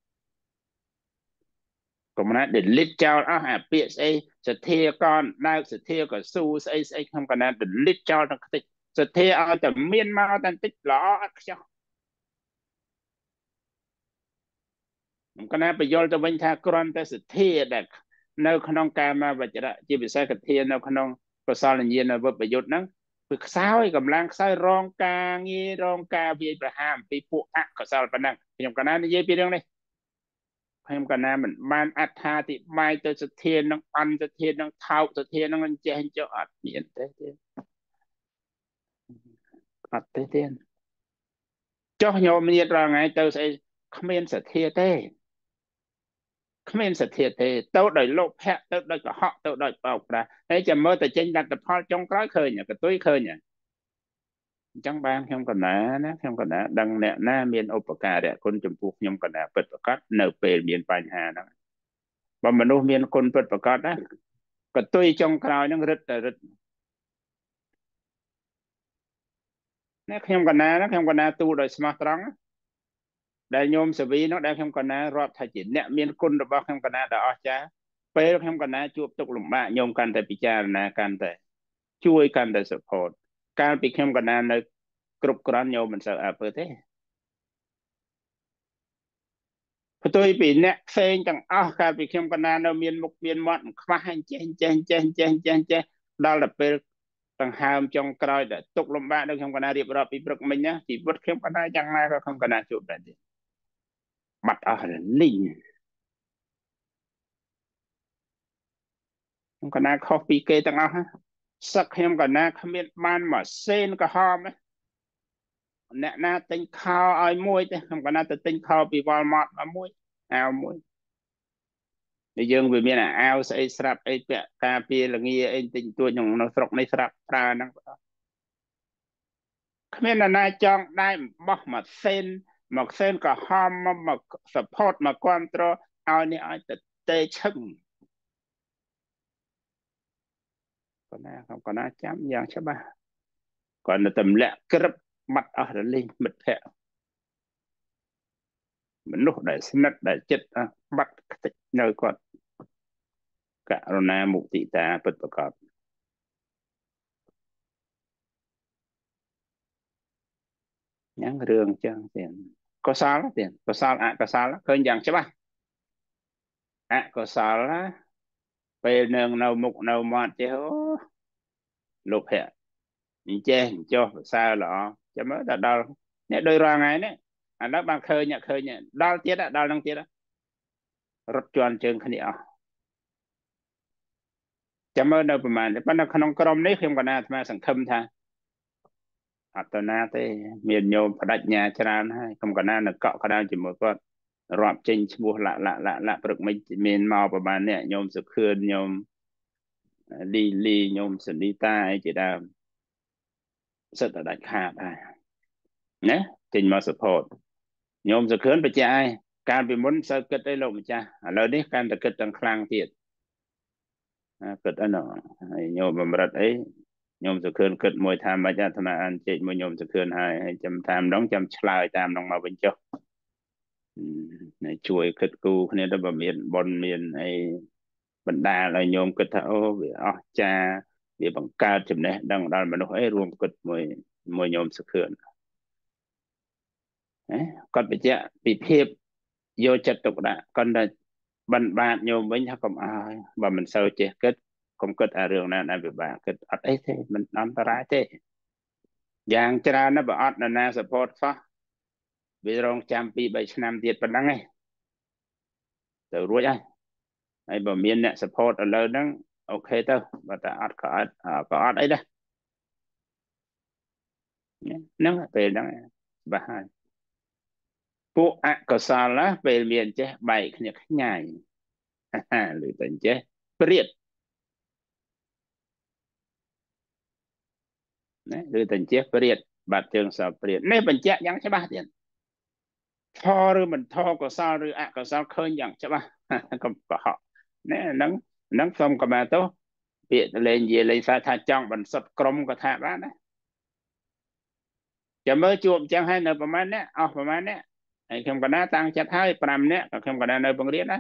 ទេស កុំណា delete ចោលអស់អាពាក្យស្អីសទ្ធាកនដើកសទ្ធាកស៊ូស្អីស្អីខ្ញុំកណា delete ចោលទាំងខ្ទេច sự thi ở từ miên mau tan tích lõ cho cái này bây giờ tôi bên thà còn tới sự thi đẹp nơi khả năng cam mà vật chất chỉ bị sai cái thi nơi khả năng có sao là nhiên là vật bây giờ nó việc sao ấy cầm lang sai rong ca nghe rong ca vì Abraham vì phụ ác có sao là bản năng trong cái này nó dễ biết được này trong cái này mình ban ắt tha thì mai tới sự thi nó ăn sự thi nó thao sự thi nó ăn chơi cho ắt miễn thế thế ắt thế thế cho nhau mình ra ngay tôi sẽ không nên sự thi thế không nên sự thiệt thì tôi đợi lộp hẹ tôi đợi có họ tôi đợi bọc ra ấy chẳng mơ từ trên đặt tập hoa trong cái khơi nhỉ cái túi khơi nhỉ chẳng ban không còn nã nó không còn nã đăng nè na miền opaka để con chụp phục nhung còn nã bật cắt nở bể miền Pành Hà đó mà mình nuôi miền con bật cắt đó cái túi trong cái nó rất là rất nó không còn nã nó không còn nã tu đợi smart trắng đại nhôm sự vi nó đang không còn nã rót thay chỉ nè miền con được bao không còn nã đã cha bây không còn nã chuột tục lủng bạ nhôm can tại picha nà can tại chuiกันแต่ support การពីខ្ញុំកណ្ដាលនៅគ្រប់គ្រាន់ញោមមិនសូវអើពើទេផ្ទុយពីអ្នកផ្សេងទាំងអស់កាលពីខ្ញុំកណ្ដាលនៅមានមុខមានមាត់ខ្វះអញ្ចេះអញ្ចេះអញ្ចេះអញ្ចេះអញ្ចេះអញ្ចេះដល់ទៅពេលដង្ហើមចុងក្រោយដែលទុកលំបាកនៅខ្ញុំកណ្ដាលរៀបរាប់ពីព្រឹកមិញណាជីវិតខ្ញុំកណ្ដាលយ៉ាងណាក៏ខ្ញុំកណ្ដាលជួបដែរទេបាត់អស់រលីងខ្ញុំកណ្ដាលខុសពីគេទាំងអស់សឹកខ្ញុំកណ្ដាលគ្មានបានមកសេនក្រហមណាអ្នកណាទិញខោឲ្យមួយទេខ្ញុំកណ្ដាលទៅទិញខោពី Walmart មកមួយអាវមួយនិយាយយើងវាមានអាវស្អីស្រាប់អីពាក់ការពារល្ងាអីទិញទួចក្នុងនៅស្រុកនេះស្រាប់ប្រើហ្នឹងគ្មានអ្នកណាចង់ដែរបោះមកសេនមកសេនក៏ហមមកមក support មកគ្រប់គ្រងឲ្យនេះឲ្យទៅតេឈឹងកណ្ដាលខ្ញុំកណ្ដាលចាំយ៉ាងច្បាស់គាត់នៅទម្លាក់ក្រឹបបាត់អស់រលីងមិត្តភក្តិមនុស្សដែលស្និទ្ធដែលចិត្តបាត់ខ្ទេចនៅគាត់ករុណាមុទិតាពិតប្រាកដញ៉ាំរឿងចឹងទៀតកុសលទៀតកុសលអកុសលឃើញយ៉ាងច្បាស់អកុសលណាពេលនឹងនៅមុខនៅមាត់ចេះអូលោកភ័ក្រអញ្ចេះអញ្ចោះភាសាល្អចាំមើលដល់ដល់នេះដោយរាល់ថ្ងៃនេះឥឡូវបានឃើញឃើញដល់ទៀតដល់នឹងទៀតរត់ជន់ជើងគ្នាអស់ចាំមើលនៅប្រហែលប៉ុន្តែក្នុងក្រុមនេះខ្ញុំក៏ណាអាត្មាសង្ឃឹមថាអត់ទៅណាទេមានញោមបដិញ្ញាច្រើនហើយខ្ញុំក៏ណានៅកក់ក្ដៅជាមួយគាត់រាប់ចេញឈ្មោះលាក់លាក់លាក់លាក់ព្រឹកមិញមានមកប្រហែលនេះញោមសុខឿនញោមលីលីញោមសនីតាអីជាដើមសិតតែដាច់ខាតហើយណាចេញមក support ញោមសុខឿនបច្ចៈឯងកាលពីមុនសូវគិតអីលោកម្ចាស់ឥឡូវនេះកាន់តែគិតទាំងខ្លាំងទៀតគិតអីណោះហើយញោមបំរិតអីញោមសុខឿនគិតមួយថាមិនអាត្មាអានជែកមួយញោមសុខឿនហើយហើយចាំតាមដងចាំឆ្លើយតាមដងមកវិញចុះជួយគិតគូគ្នាទៅបើមានបនមានអីបណ្ដាលឲ្យញោមគិតថាអូវាអស្ចារ្យវាបង្កើតចំណេះដឹងដល់មនុស្សអីរួមគិតមួយមួយញោមសុខឿនគាត់បញ្ជាក់ពីភាពយកចិត្តទុកដាក់គាត់តែបណ្ឌបាតញោមវិញថាកុំអើយបើមិនសូវចេះគិតកុំគិតអារឿងណាដែលពិបាកគិតអត់អីទេមិនអន្តរាយទេយ៉ាងច្រើនណាស់បើអត់នរណា support សោះវារងចាំពីរបីឆ្នាំទៀតប៉ុណ្ណឹងឯងទៅរួចហើយហើយបើមានអ្នក support ឥឡូវហ្នឹងអូខេទៅបើតែអត់ក៏អត់ក៏អត់អីដែរហ្នឹងពេលហ្នឹងច្បាស់ហើយពួកអកុសលណាពេលមានចេះបែកគ្នាខ្ញាយឬតែចេះព្រាតណាឬតែចេះព្រាតបាត់ជើងសោព្រាតនេះបញ្ជាក់យ៉ាងច្បាស់ទៀតធរឬមិនធរកុសលឬអកុសលឃើញយ៉ាងច្បាស់កុំកុហកណែហ្នឹងហ្នឹងសូមកុំទៅពាក្យលេងនិយាយលេងសារថាចង់បន្សុទ្ធក្រុមក៏ថាបានដែរចាំមើលជួបអញ្ចឹងហើយនៅប្រហែលនេះអស់ប្រហែលនេះហើយខ្ញុំកណ្ដាតាំងចិត្តហើយប្រាំនាក់ក៏ខ្ញុំកណ្ដានៅបង្រៀនណា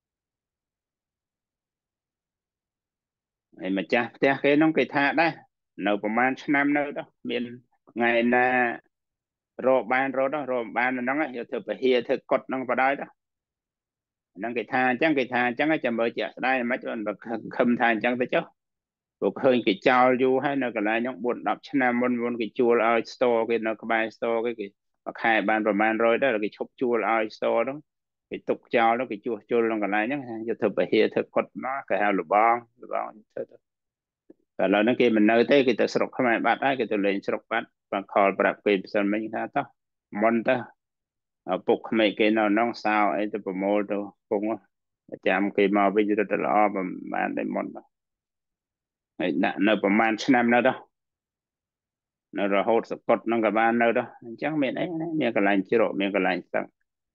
ហើយម្ចាស់ផ្ទះគេនោះគេថាដែរនៅប្រហែលឆ្នាំនៅទៅមានថ្ងៃណារកបានរកទៅរកបានហ្នឹងយកធ្វើពហិយធ្វើកុដហ្នឹងបដ ாய் ទៅហ្នឹងគេថាអញ្ចឹងគេថាអញ្ចឹងចាំមើលជាក់ស្ដែងមិនមិនខឹមថាអញ្ចឹងទៅចុះព្រោះឃើញគេចោលយូរហើយនៅកន្លែងហ្នឹងbốn 10ឆ្នាំមុនមុនគេជួលឲ្យ store គេនៅក្បែរ store គេគេមួយខែបានប្រហែលរយទៅគេឈប់ជួលឲ្យ store ហ្នឹងគេទុកចោលទៅគេជួសជុលក្នុងកន្លែងហ្នឹងយកធ្វើពហិយធ្វើកុដមកគេហៅលបងលបងធ្វើទៅតែឥឡូវហ្នឹងគេមិននៅទេគេទៅស្រុកខ្មែរបាត់ហើយគេទៅលេងស្រុកបាត់បានខលប្រាប់គេផ្សិនមិញថាតោះមុនទៅឪពុកក្មេកគេនៅក្នុងសោអីទៅប្រមូលទៅពងចាំគេមកវិញរត់ទៅល្អប្រហែលតែមុនហើយដាក់នៅប្រហែលឆ្នាំនៅទៅនៅរហូតសកុតហ្នឹងក៏បាននៅទៅអញ្ចឹងមានអីមានកន្លែងជ្រកមានកន្លែងស្ទឹង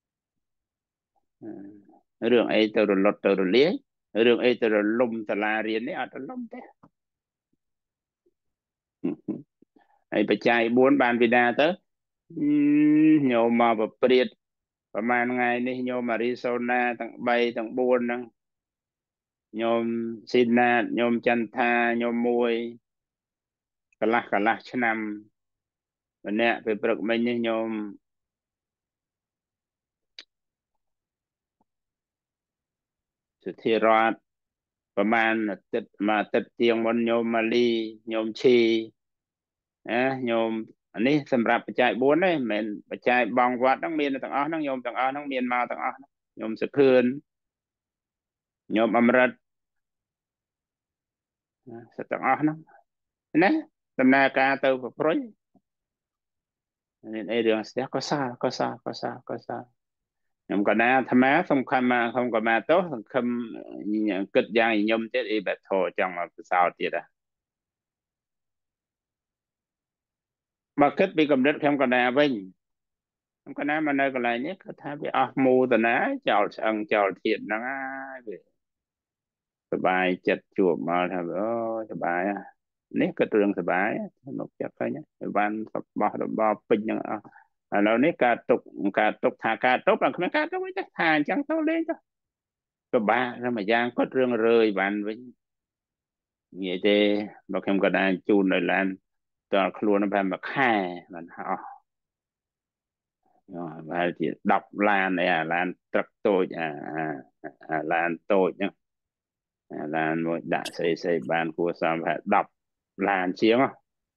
រឿងអីទៅរលត់ទៅរលាយរឿងអីទៅរលំសាលារៀននេះអត់រលំទេហើយបច្ច័យbốnបានវិដាទៅញោមមកប្រព្រាតប្រហែលថ្ងៃនេះញោមអារីសូណាទាំង3ទាំង4ហ្នឹងញោមស៊ីណាតញោមចន្ទថាញោមមួយកន្លះកន្លះឆ្នាំម្នាក់ពេលព្រឹកមិញនេះញោមសុធារតប្រហែលអាទិត្យមួយអាទិត្យទៀងមុនញោមម៉ាលីញោមឈីណាញោមអានេះសម្រាប់បច្ច័យbốnទេមិនមែនបច្ច័យបងវត្តហ្នឹងមានទាំងអស់ហ្នឹងញោមទាំងអស់ហ្នឹងមានមកទាំងអស់ញោមសុខឿនញោមអមរិតសិតទាំងអស់ហ្នឹងណាដំណើរការទៅប្រព្រុយនេះអីរឿងស្ទះក៏សាក៏សាក៏សាក៏សាខ្ញុំក៏ណាអាត្មាសំខាន់មកខ្ញុំក៏មកទៅសង្ឃឹមគិតយ៉ាងញញឹមទៀតអីបែបធរចង់មកពិសោធន៍ទៀតហ៎មកគិតពីកម្រិតខ្ញុំក៏ណាវិញខ្ញុំក៏ណាមកនៅកន្លែងនេះគាត់ថាវាអស់មូតណាចោលឆ្អឹងចោលធៀបហ្នឹងហើយវាសบายចិត្តជួបមកថាអូសบายនេះគិតរឿងសบายនៅចិត្តឃើញបានរបស់របរពេញហ្នឹងអស់ឥឡូវនេះការទុកការទុកថាការទុកតែគ្មានការទុកវិញទេថាអញ្ចឹងទៅលេងទៅពិបាកតែមួយយ៉ាងគាត់រឿងរើយបានវិញនិយាយទេបើខ្ញុំក៏ដែរជូននៅឡានតើខ្លួនប្រហែលមួយខែបានអស់បែរជាដប់ឡានអីអាឡានត្រឹកតូចអាអាឡានតូចហ្នឹងអាឡានមួយដាក់ស្អីស្អីបានគួរសមថាដប់ឡានជាងអ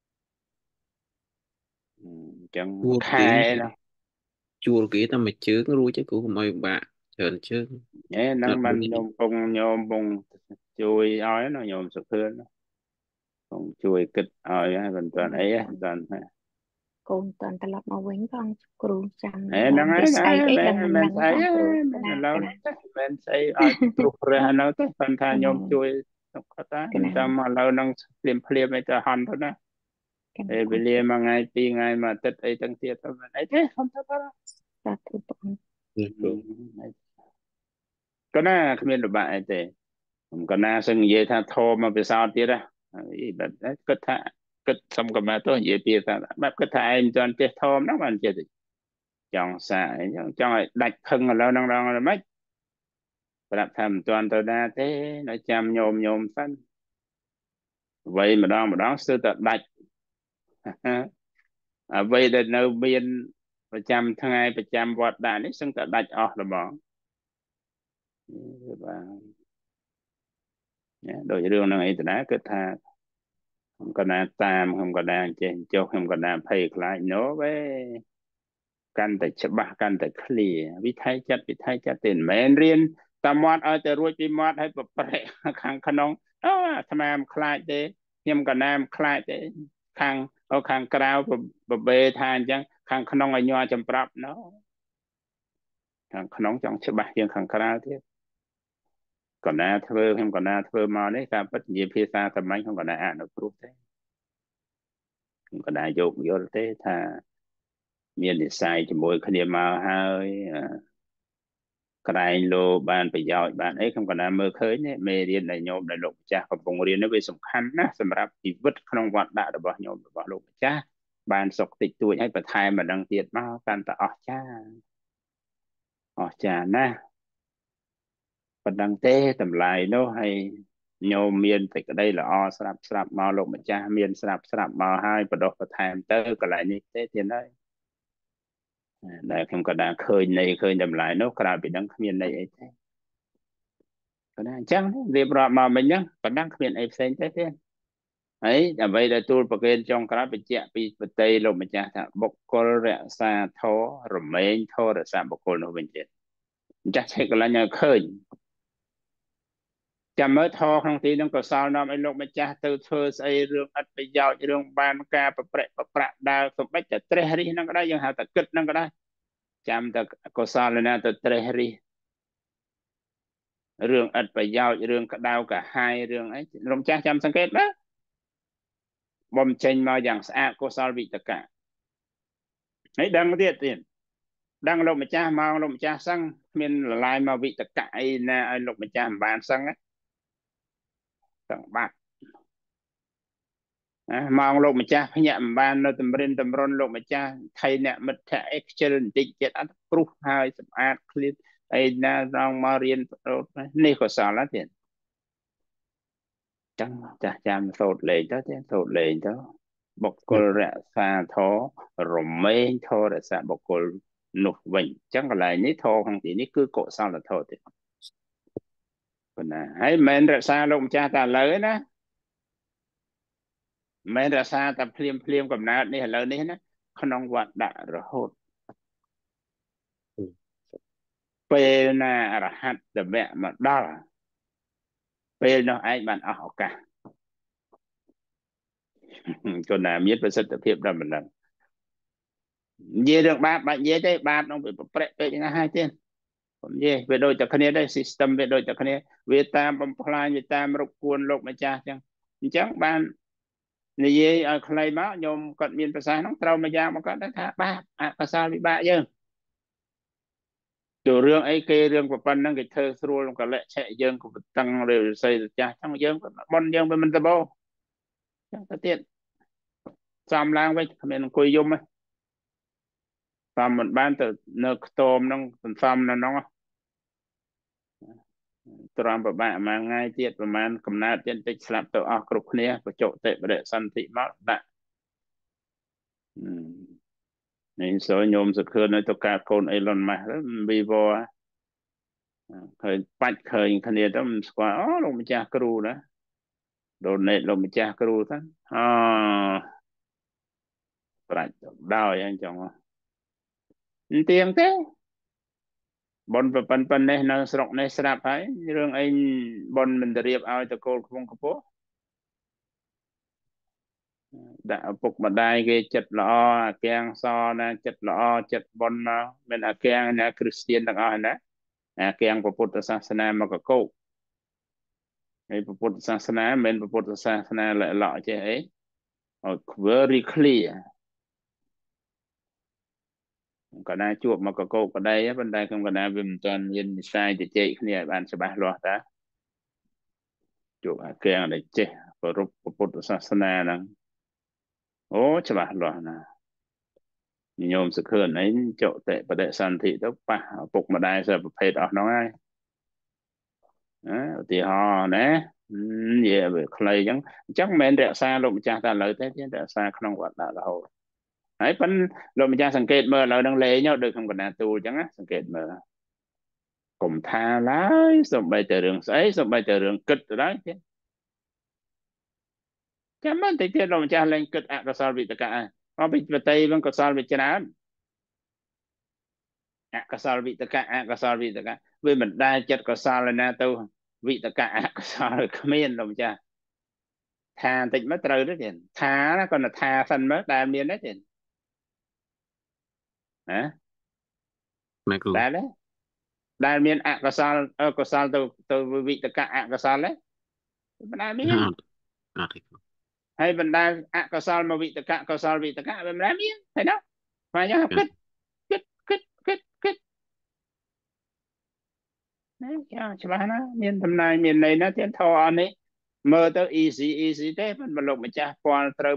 ញ្ចឹងខែណាជួលគេតែមួយជើងរួចទៅគ្រូកុំឲ្យបាក់ច្រើនជើងអេហ្នឹងបានញោមពងញោមពងជួយឲ្យណាញោមសុខឿនពងជួយគិតឲ្យហើយមិនទាន់អីមិនទាន់កូនតាន់ត្រឡប់មកវិញផងគ្រូចាំអេហ្នឹងហើយស្អីអីដឹងមិនស្អីឥឡូវមិនស្អីឲ្យព្រោះព្រះនៅទៅគាត់ថាញោមជួយគាត់ថាចាំឥឡូវហ្នឹងភ្លាមភ្លាមអីទៅហន់ទៅណាអេវេលាមួយថ្ងៃពីរថ្ងៃមួយអាទិត្យអីទាំងទៀតទៅមិនអីទេខ្ញុំទៅបាត់សាធុបងក៏ណាគ្មានលំបាកអីទេខ្ញុំក៏ណាសឹងនិយាយថាធម៌មកពិសោធន៍ទៀតហ៎បែបគិតថាគិតសុំក៏មកទៅនិយាយពីថាបែបគិតថាឯងមិនទាន់ចេះធម៌ហ្នឹងបានចេះចង់សាអីចង់ចង់ឲ្យដាច់ផឹងឥឡូវហ្នឹងដល់មិនប្រាប់ថាមិនទាន់ទៅណាទេនៅចាំញោមញោមសិនអ្វីម្ដងម្ដងស្ទើរតែដាច់អ្វីដែលនៅមានប្រចាំថ្ងៃប្រចាំវត្តដាក់នេះសឹងតែដាច់អស់ហ្មងបាទដូចរឿងហ្នឹងអីទៅណាគឺថាខ្ញុំក៏ណាតាមខ្ញុំក៏ណាចេះចុះខ្ញុំក៏ណាភ័យខ្លាចណូវេកាន់តែច្បាស់កាន់តែឃ្លាវិថីចិត្តវិថីចិត្តទេមិនមែនរៀនតាមមាត់ឲ្យតែរួចពីមាត់ឲ្យប្រព្រឹត្តខាងក្នុងអូអាត្មាមិនខ្លាចទេខ្ញុំក៏ណាមិនខ្លាចទេខាងអូខាងក្រៅបបេថាអញ្ចឹងខាងក្នុងឲ្យញ័រចម្ប្រាប់ណូខាងក្នុងចង់ច្បាស់ជាងខាងក្រៅទៀតក៏ណាធ្វើខ្ញុំក៏ណាធ្វើមកនេះតាមពិតនិយាយភាសាសាមញ្ញខ្ញុំក៏ណាអនុគ្រោះទេខ្ញុំក៏ណាយកយល់ទេថាមាននិស្ស័យជាមួយគ្នាមកហើយក្រែងលោបានប្រយោជន៍បានអីខ្ញុំក៏ណាមើលឃើញមេរៀនដែលញោមដែលលោកម្ចាស់កំពុងរៀននេះវាសំខាន់ណាស់សម្រាប់ជីវិតក្នុងវត្តដាក់របស់ញោមរបស់លោកម្ចាស់បានសុខតិចតួចហើយបន្ថែមម្ដងទៀតមកកាន់តែអស្ចារ្យអស្ចារ្យណាស់ប៉ុណ្ណឹងទេតម្លៃនោះហើយ nhôm miên thì cái đây là o sạp sạp màu lục mà cha miên sạp sạp màu hai và đọc và thèm tớ cái lại như thế thì đấy đại không có đang khơi này khơi đầm lại nó cả bị đăng miên này ấy thế có đang chăng việc rõ mà mình nhá có đăng miên ấy sen thế thế ấy là vậy là tôi bậc lên trong cái bị chẹt bị bị tây lục mà cha thà bọc cô rẽ xa thó rồi mấy thó rồi xa bọc cô nó bên trên chắc sẽ có là nhờ khơi chăm mới thọ không thì nó có sao nó mấy lúc mà cha từ thơ xây rương ắt bây giờ rương ban ca bập bẹ bập bạ đa không biết là tre đi nó có đây ยัง hạt tật kịch nó có đây chăm ta có sao là nó tật tre đi rương ắt bây giờ rương cả đau cả hai rương ấy lúc cha chăm sang kết đó bom chênh mà យ៉ាង ស្អាត có sao bị tất cả ấy đang tiết tiền đang lúc mà cha mau lúc mà cha sang miền lại mà bị tất cả ấy nè lúc mà cha bàn sang ấy tặng bạc mongលោកម្ចាស់ភ្ញាក់មិនបាននៅតម្រិនតម្រុនលោកម្ចាស់ថៃអ្នកមិត្តភក្តិអេខ្ជិលបន្តិចទៀតអត់ព្រុសហើយសម្អាតឃ្លាតអីណារងមករៀននេះក៏សល់ដែរទៀតចឹងចាស់ចាំសូត្រលេងទៅទៀតសូត្រលេងទៅបុគ្គលរក្សាធម៌រមែងធម៌រក្សាបុគ្គលនោះវិញចឹងកន្លែងនេះធម៌ខាងទីនេះគឺកុសលធម៌ទៀតប៉ុណ្ណាហើយមិនមែនរក្សាលោកម្ចាស់តែឥឡូវណាមិនរក្សាតែភ្លាមភ្លាមកំណើតនេះឥឡូវនេះណាក្នុងវត្តដាក់រហូតពេលណាអរហត្តវៈមកដល់ពេលនោះឯងបានអស់ឱកាសក៏ណាមានប្រសិទ្ធភាពដល់មិនដឹងនិយាយរឿងបាបបាច់និយាយទេបាបក្នុងពេលប្រែកពេកណាស់ហើយទេผมនិយាយវាដូចតែគ្នាដែរ system វាដូចតែគ្នាវាតាមបំផ្លាញវាតាមរកគួនលោកម្ចាស់អញ្ចឹងអញ្ចឹងបាននិយាយឲ្យខ្លីមកញោមគាត់មានប្រសាសន៍ហ្នឹងត្រូវមួយយ៉ាងមកគាត់ថាបាបអកុសលវិបាកយើងចូលរឿងអីគេរឿងប្រព័ន្ធហ្នឹងគេធ្វើស្រួលក៏លក្ខឆែកយើងក៏តឹងឬស័យចាស់ចឹងយើងបនយើងវាមិនដបោចឹងទៅទៀតសំឡើងវិញគ្មានអង្គុយយំទេសំមិនបានទៅនៅខ្ទមហ្នឹងសន្សំនៅហ្នឹងត្រង់ប្របាក់មួយថ្ងៃទៀតប្រហែលកំណើតទៀតតិចស្លាប់ទៅអស់គ្រប់គ្នាបច្ចុតិបរិសន្ធិមកដាក់នេះសូញោមសុខឿននៅទៅការកូនអេឡុនម៉ាស់វីវ៉ឃើញបាច់ឃើញគ្នាទៅមិនស្គាល់អូលោកម្ចាស់គ្រូណាដូនេតលោកម្ចាស់គ្រូទៅអប្រាច់ដល់អញ្ចឹងទៀងទេបនប្រពន្ធប៉ុណ្ណេះនៅស្រុកនេះស្រាប់ហើយរឿងអីបនមិនរៀបឲ្យតកូលខ្ពងខ្ពស់ដាក់ឪពុកម្ដាយគេចិត្តល្អអាគាំងសណាចិត្តល្អចិត្តបនមកមិនអាគាំងណាគ្រីស្ទានទាំងអស់ណាអាគាំងពុទ្ធសាសនាមកកកោកហើយពុទ្ធសាសនាមិនមែនពុទ្ធសាសនាលក់ចេះអី very clear ក៏ណាជួបមកកកោកក្ដីប៉ុន្តែខ្ញុំក៏ណាវាមិនទាន់មានវិស័យទៅជែកគ្នាឲ្យបានច្បាស់លាស់តាជួបអាគាំងដែលចេះគោរពពុទ្ធសាសនាហ្នឹងអូច្បាស់លាស់ណាញោមសុខឿនអីចុតិបដិសន្ធិទៅប៉ះឪពុកម្ដាយសិប្រភេទអស់ហ្នឹងហើយណាឧទាហរណ៍ណានិយាយវាខ្លីអញ្ចឹងអញ្ចឹងមិនមែនរក្សាលោកម្ចាស់តែឥឡូវទេទេរក្សាក្នុងវត្តដាក់រហូតហើយប៉ុន្តែលោកម្ចាស់សង្កេតមើលឥឡូវហ្នឹងលេងដូចក្នុងកណ្ដាលទូលអញ្ចឹងណាសង្កេតមើលកុំថាឡើយសំបីតែរឿងស្អីសំបីតែរឿងគិតទៅដែរទេចាំមិនតិចទៀតលោកម្ចាស់លេងគិតអកុសលវិតកៈអបិបតីវិញកុសលវិច្រើនអកុសលវិតកៈអកុសលវិតកៈវាមិនដែលចិត្តកុសលណាទៅវិតកៈអកុសលគ្មានលោកម្ចាស់ថាបន្តិចមកត្រូវទេទៀតថាណាគាត់ថាសិនមើលដែលមានទេទៀតណាម៉ែគ្រូដែលដែលមានអកុសលកុសលទៅទៅវិតកៈអកុសលទេមិនដែលមានអត់ទេគ្រូហើយបណ្ដាអកុសលមកវិតកៈកុសលវិតកៈវាមិនដែលមានឃើញទេហើយយ៉ាងគិតគិតគិតគិតគិតណាចាច្បាស់ណាមានតំណែងមានន័យណាទៀតធរអស់នេះមើលទៅ easy easy ទេប៉ុន្តែលោកម្ចាស់ពាល់ត្រូវ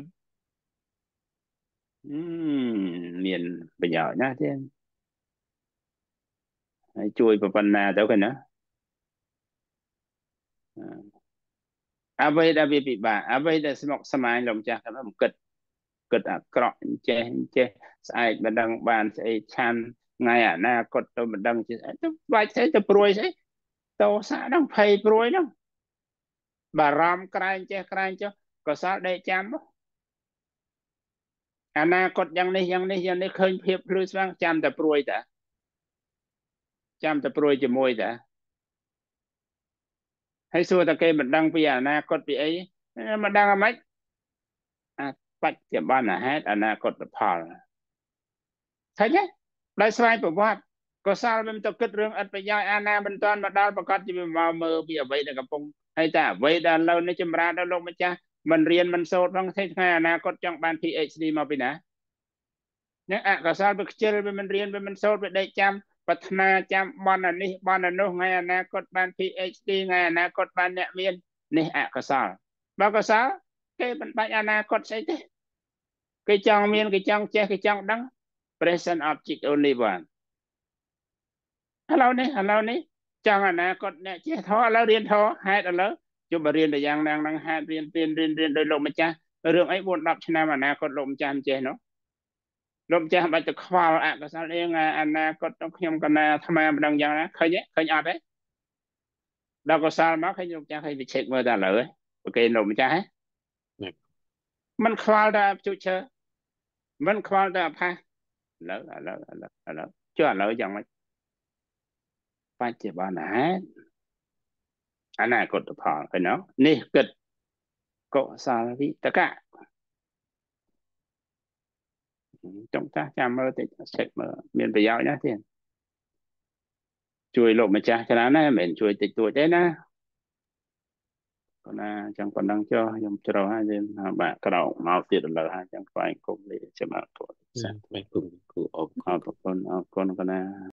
មានប្រយោជន៍ណាទៀតហើយជួយប្រពន្ធណាទៅឃើញណាអ្វីដែលវាពិបាកអ្វីដែលស្មុគស្មាញលោកម្ចាស់ថាមិនគិតគិតអាក្រក់ចេះចេះស្អែកមិនដឹងបានស្អីឆានថ្ងៃអនាគតទៅមិនដឹងជាទៅបាច់ស្អីទៅព្រួយស្អីតោសាហ្នឹងភ័យព្រួយហ្នឹងបារម្ភក្រែងចេះក្រែងចុះក៏សល់ដេកចាំអនាគតយ៉ាងនេះយ៉ាងនេះយ៉ាងនេះឃើញភាពភ្លឺស្វាងចាំតែព្រួយតាចាំតែព្រួយជាមួយតាហើយសួរតែគេមិនដឹងពីអនាគតពីអីមិនដឹងអ្ហ្មិចអាបច្ចុប្បន្នហេតុអនាគតផលឃើញទេដោយស្វ័យប្រវត្តិក៏សាលមិនទៅគិតរឿងឥតប្រយោជន៍អាណាមិនតាន់មកដល់ប្រកាសជាមកមើលពីអ្វីដែលកំពុងហើយតែអ្វីដែលលើនេះចម្រើនដល់លោកម្ចាស់មិនរៀនមិនសូត្រផងថ្ងៃអនាគតចង់បាន PhD មកពីណាហ្នឹងអកុសលវាខ្ជិលវាមិនរៀនវាមិនសូត្រវាដេកចាំប្រាថ្នាចាំបននេះបននោះថ្ងៃអនាគតបាន PhD ថ្ងៃអនាគតបានអ្នកមាននេះអកុសលបើកុសលគេមិនបាច់អនាគតស្អីទេគេចង់មានគេចង់ចេះគេចង់ដឹង present object only one ឥឡូវនេះឥឡូវនេះចង់អនាគតអ្នកចេះធေါ်ឥឡូវរៀនធေါ်ហេតុឥឡូវជុំរៀនតែយ៉ាងណាហ្នឹងហេតុរៀនរៀនរៀនរៀនដោយលោកម្ចាស់រឿងអី bốn 10ឆ្នាំអនាគតលោកម្ចាស់មិនចេះនោះលោកម្ចាស់បាច់ទៅខ្វល់អកុសលអីអនាគតទៅខ្ញុំកណាអាត្មាមិនដឹងយ៉ាងណាឃើញទេឃើញអត់ទេដល់កុសលមកឃើញលោកម្ចាស់ឃើញវិឆេកមើលតែឥឡូវហ៎ប្រគេលោកម្ចាស់ហ៎មិនខ្វល់តែជុជឈើមិនខ្វល់តែអផាសឥឡូវឥឡូវឥឡូវឥឡូវចុះឥឡូវយ៉ាងម៉េចបច្ចុប្បន្នហេតុអនាគតផលឃើញទេនេះគិតកុសលវិតកៈចង់តាចាំមើលតិចឆែកមើលមានប្រយោជន៍ណាស់ទៀតជួយលោកម្ចាស់ច្រើនណាស់មិនមែនជួយតិចតួចទេណាគាត់ណាចង់ប៉ុណ្ណឹងចុះខ្ញុំច្រោះហើយបាក់ក្រោកមកទៀតឥឡូវហើយចាំស្វែងគុំនេះចាំអត់គាត់ស្បែកគុំគូអបអរគុណអរគុណគាត់ណា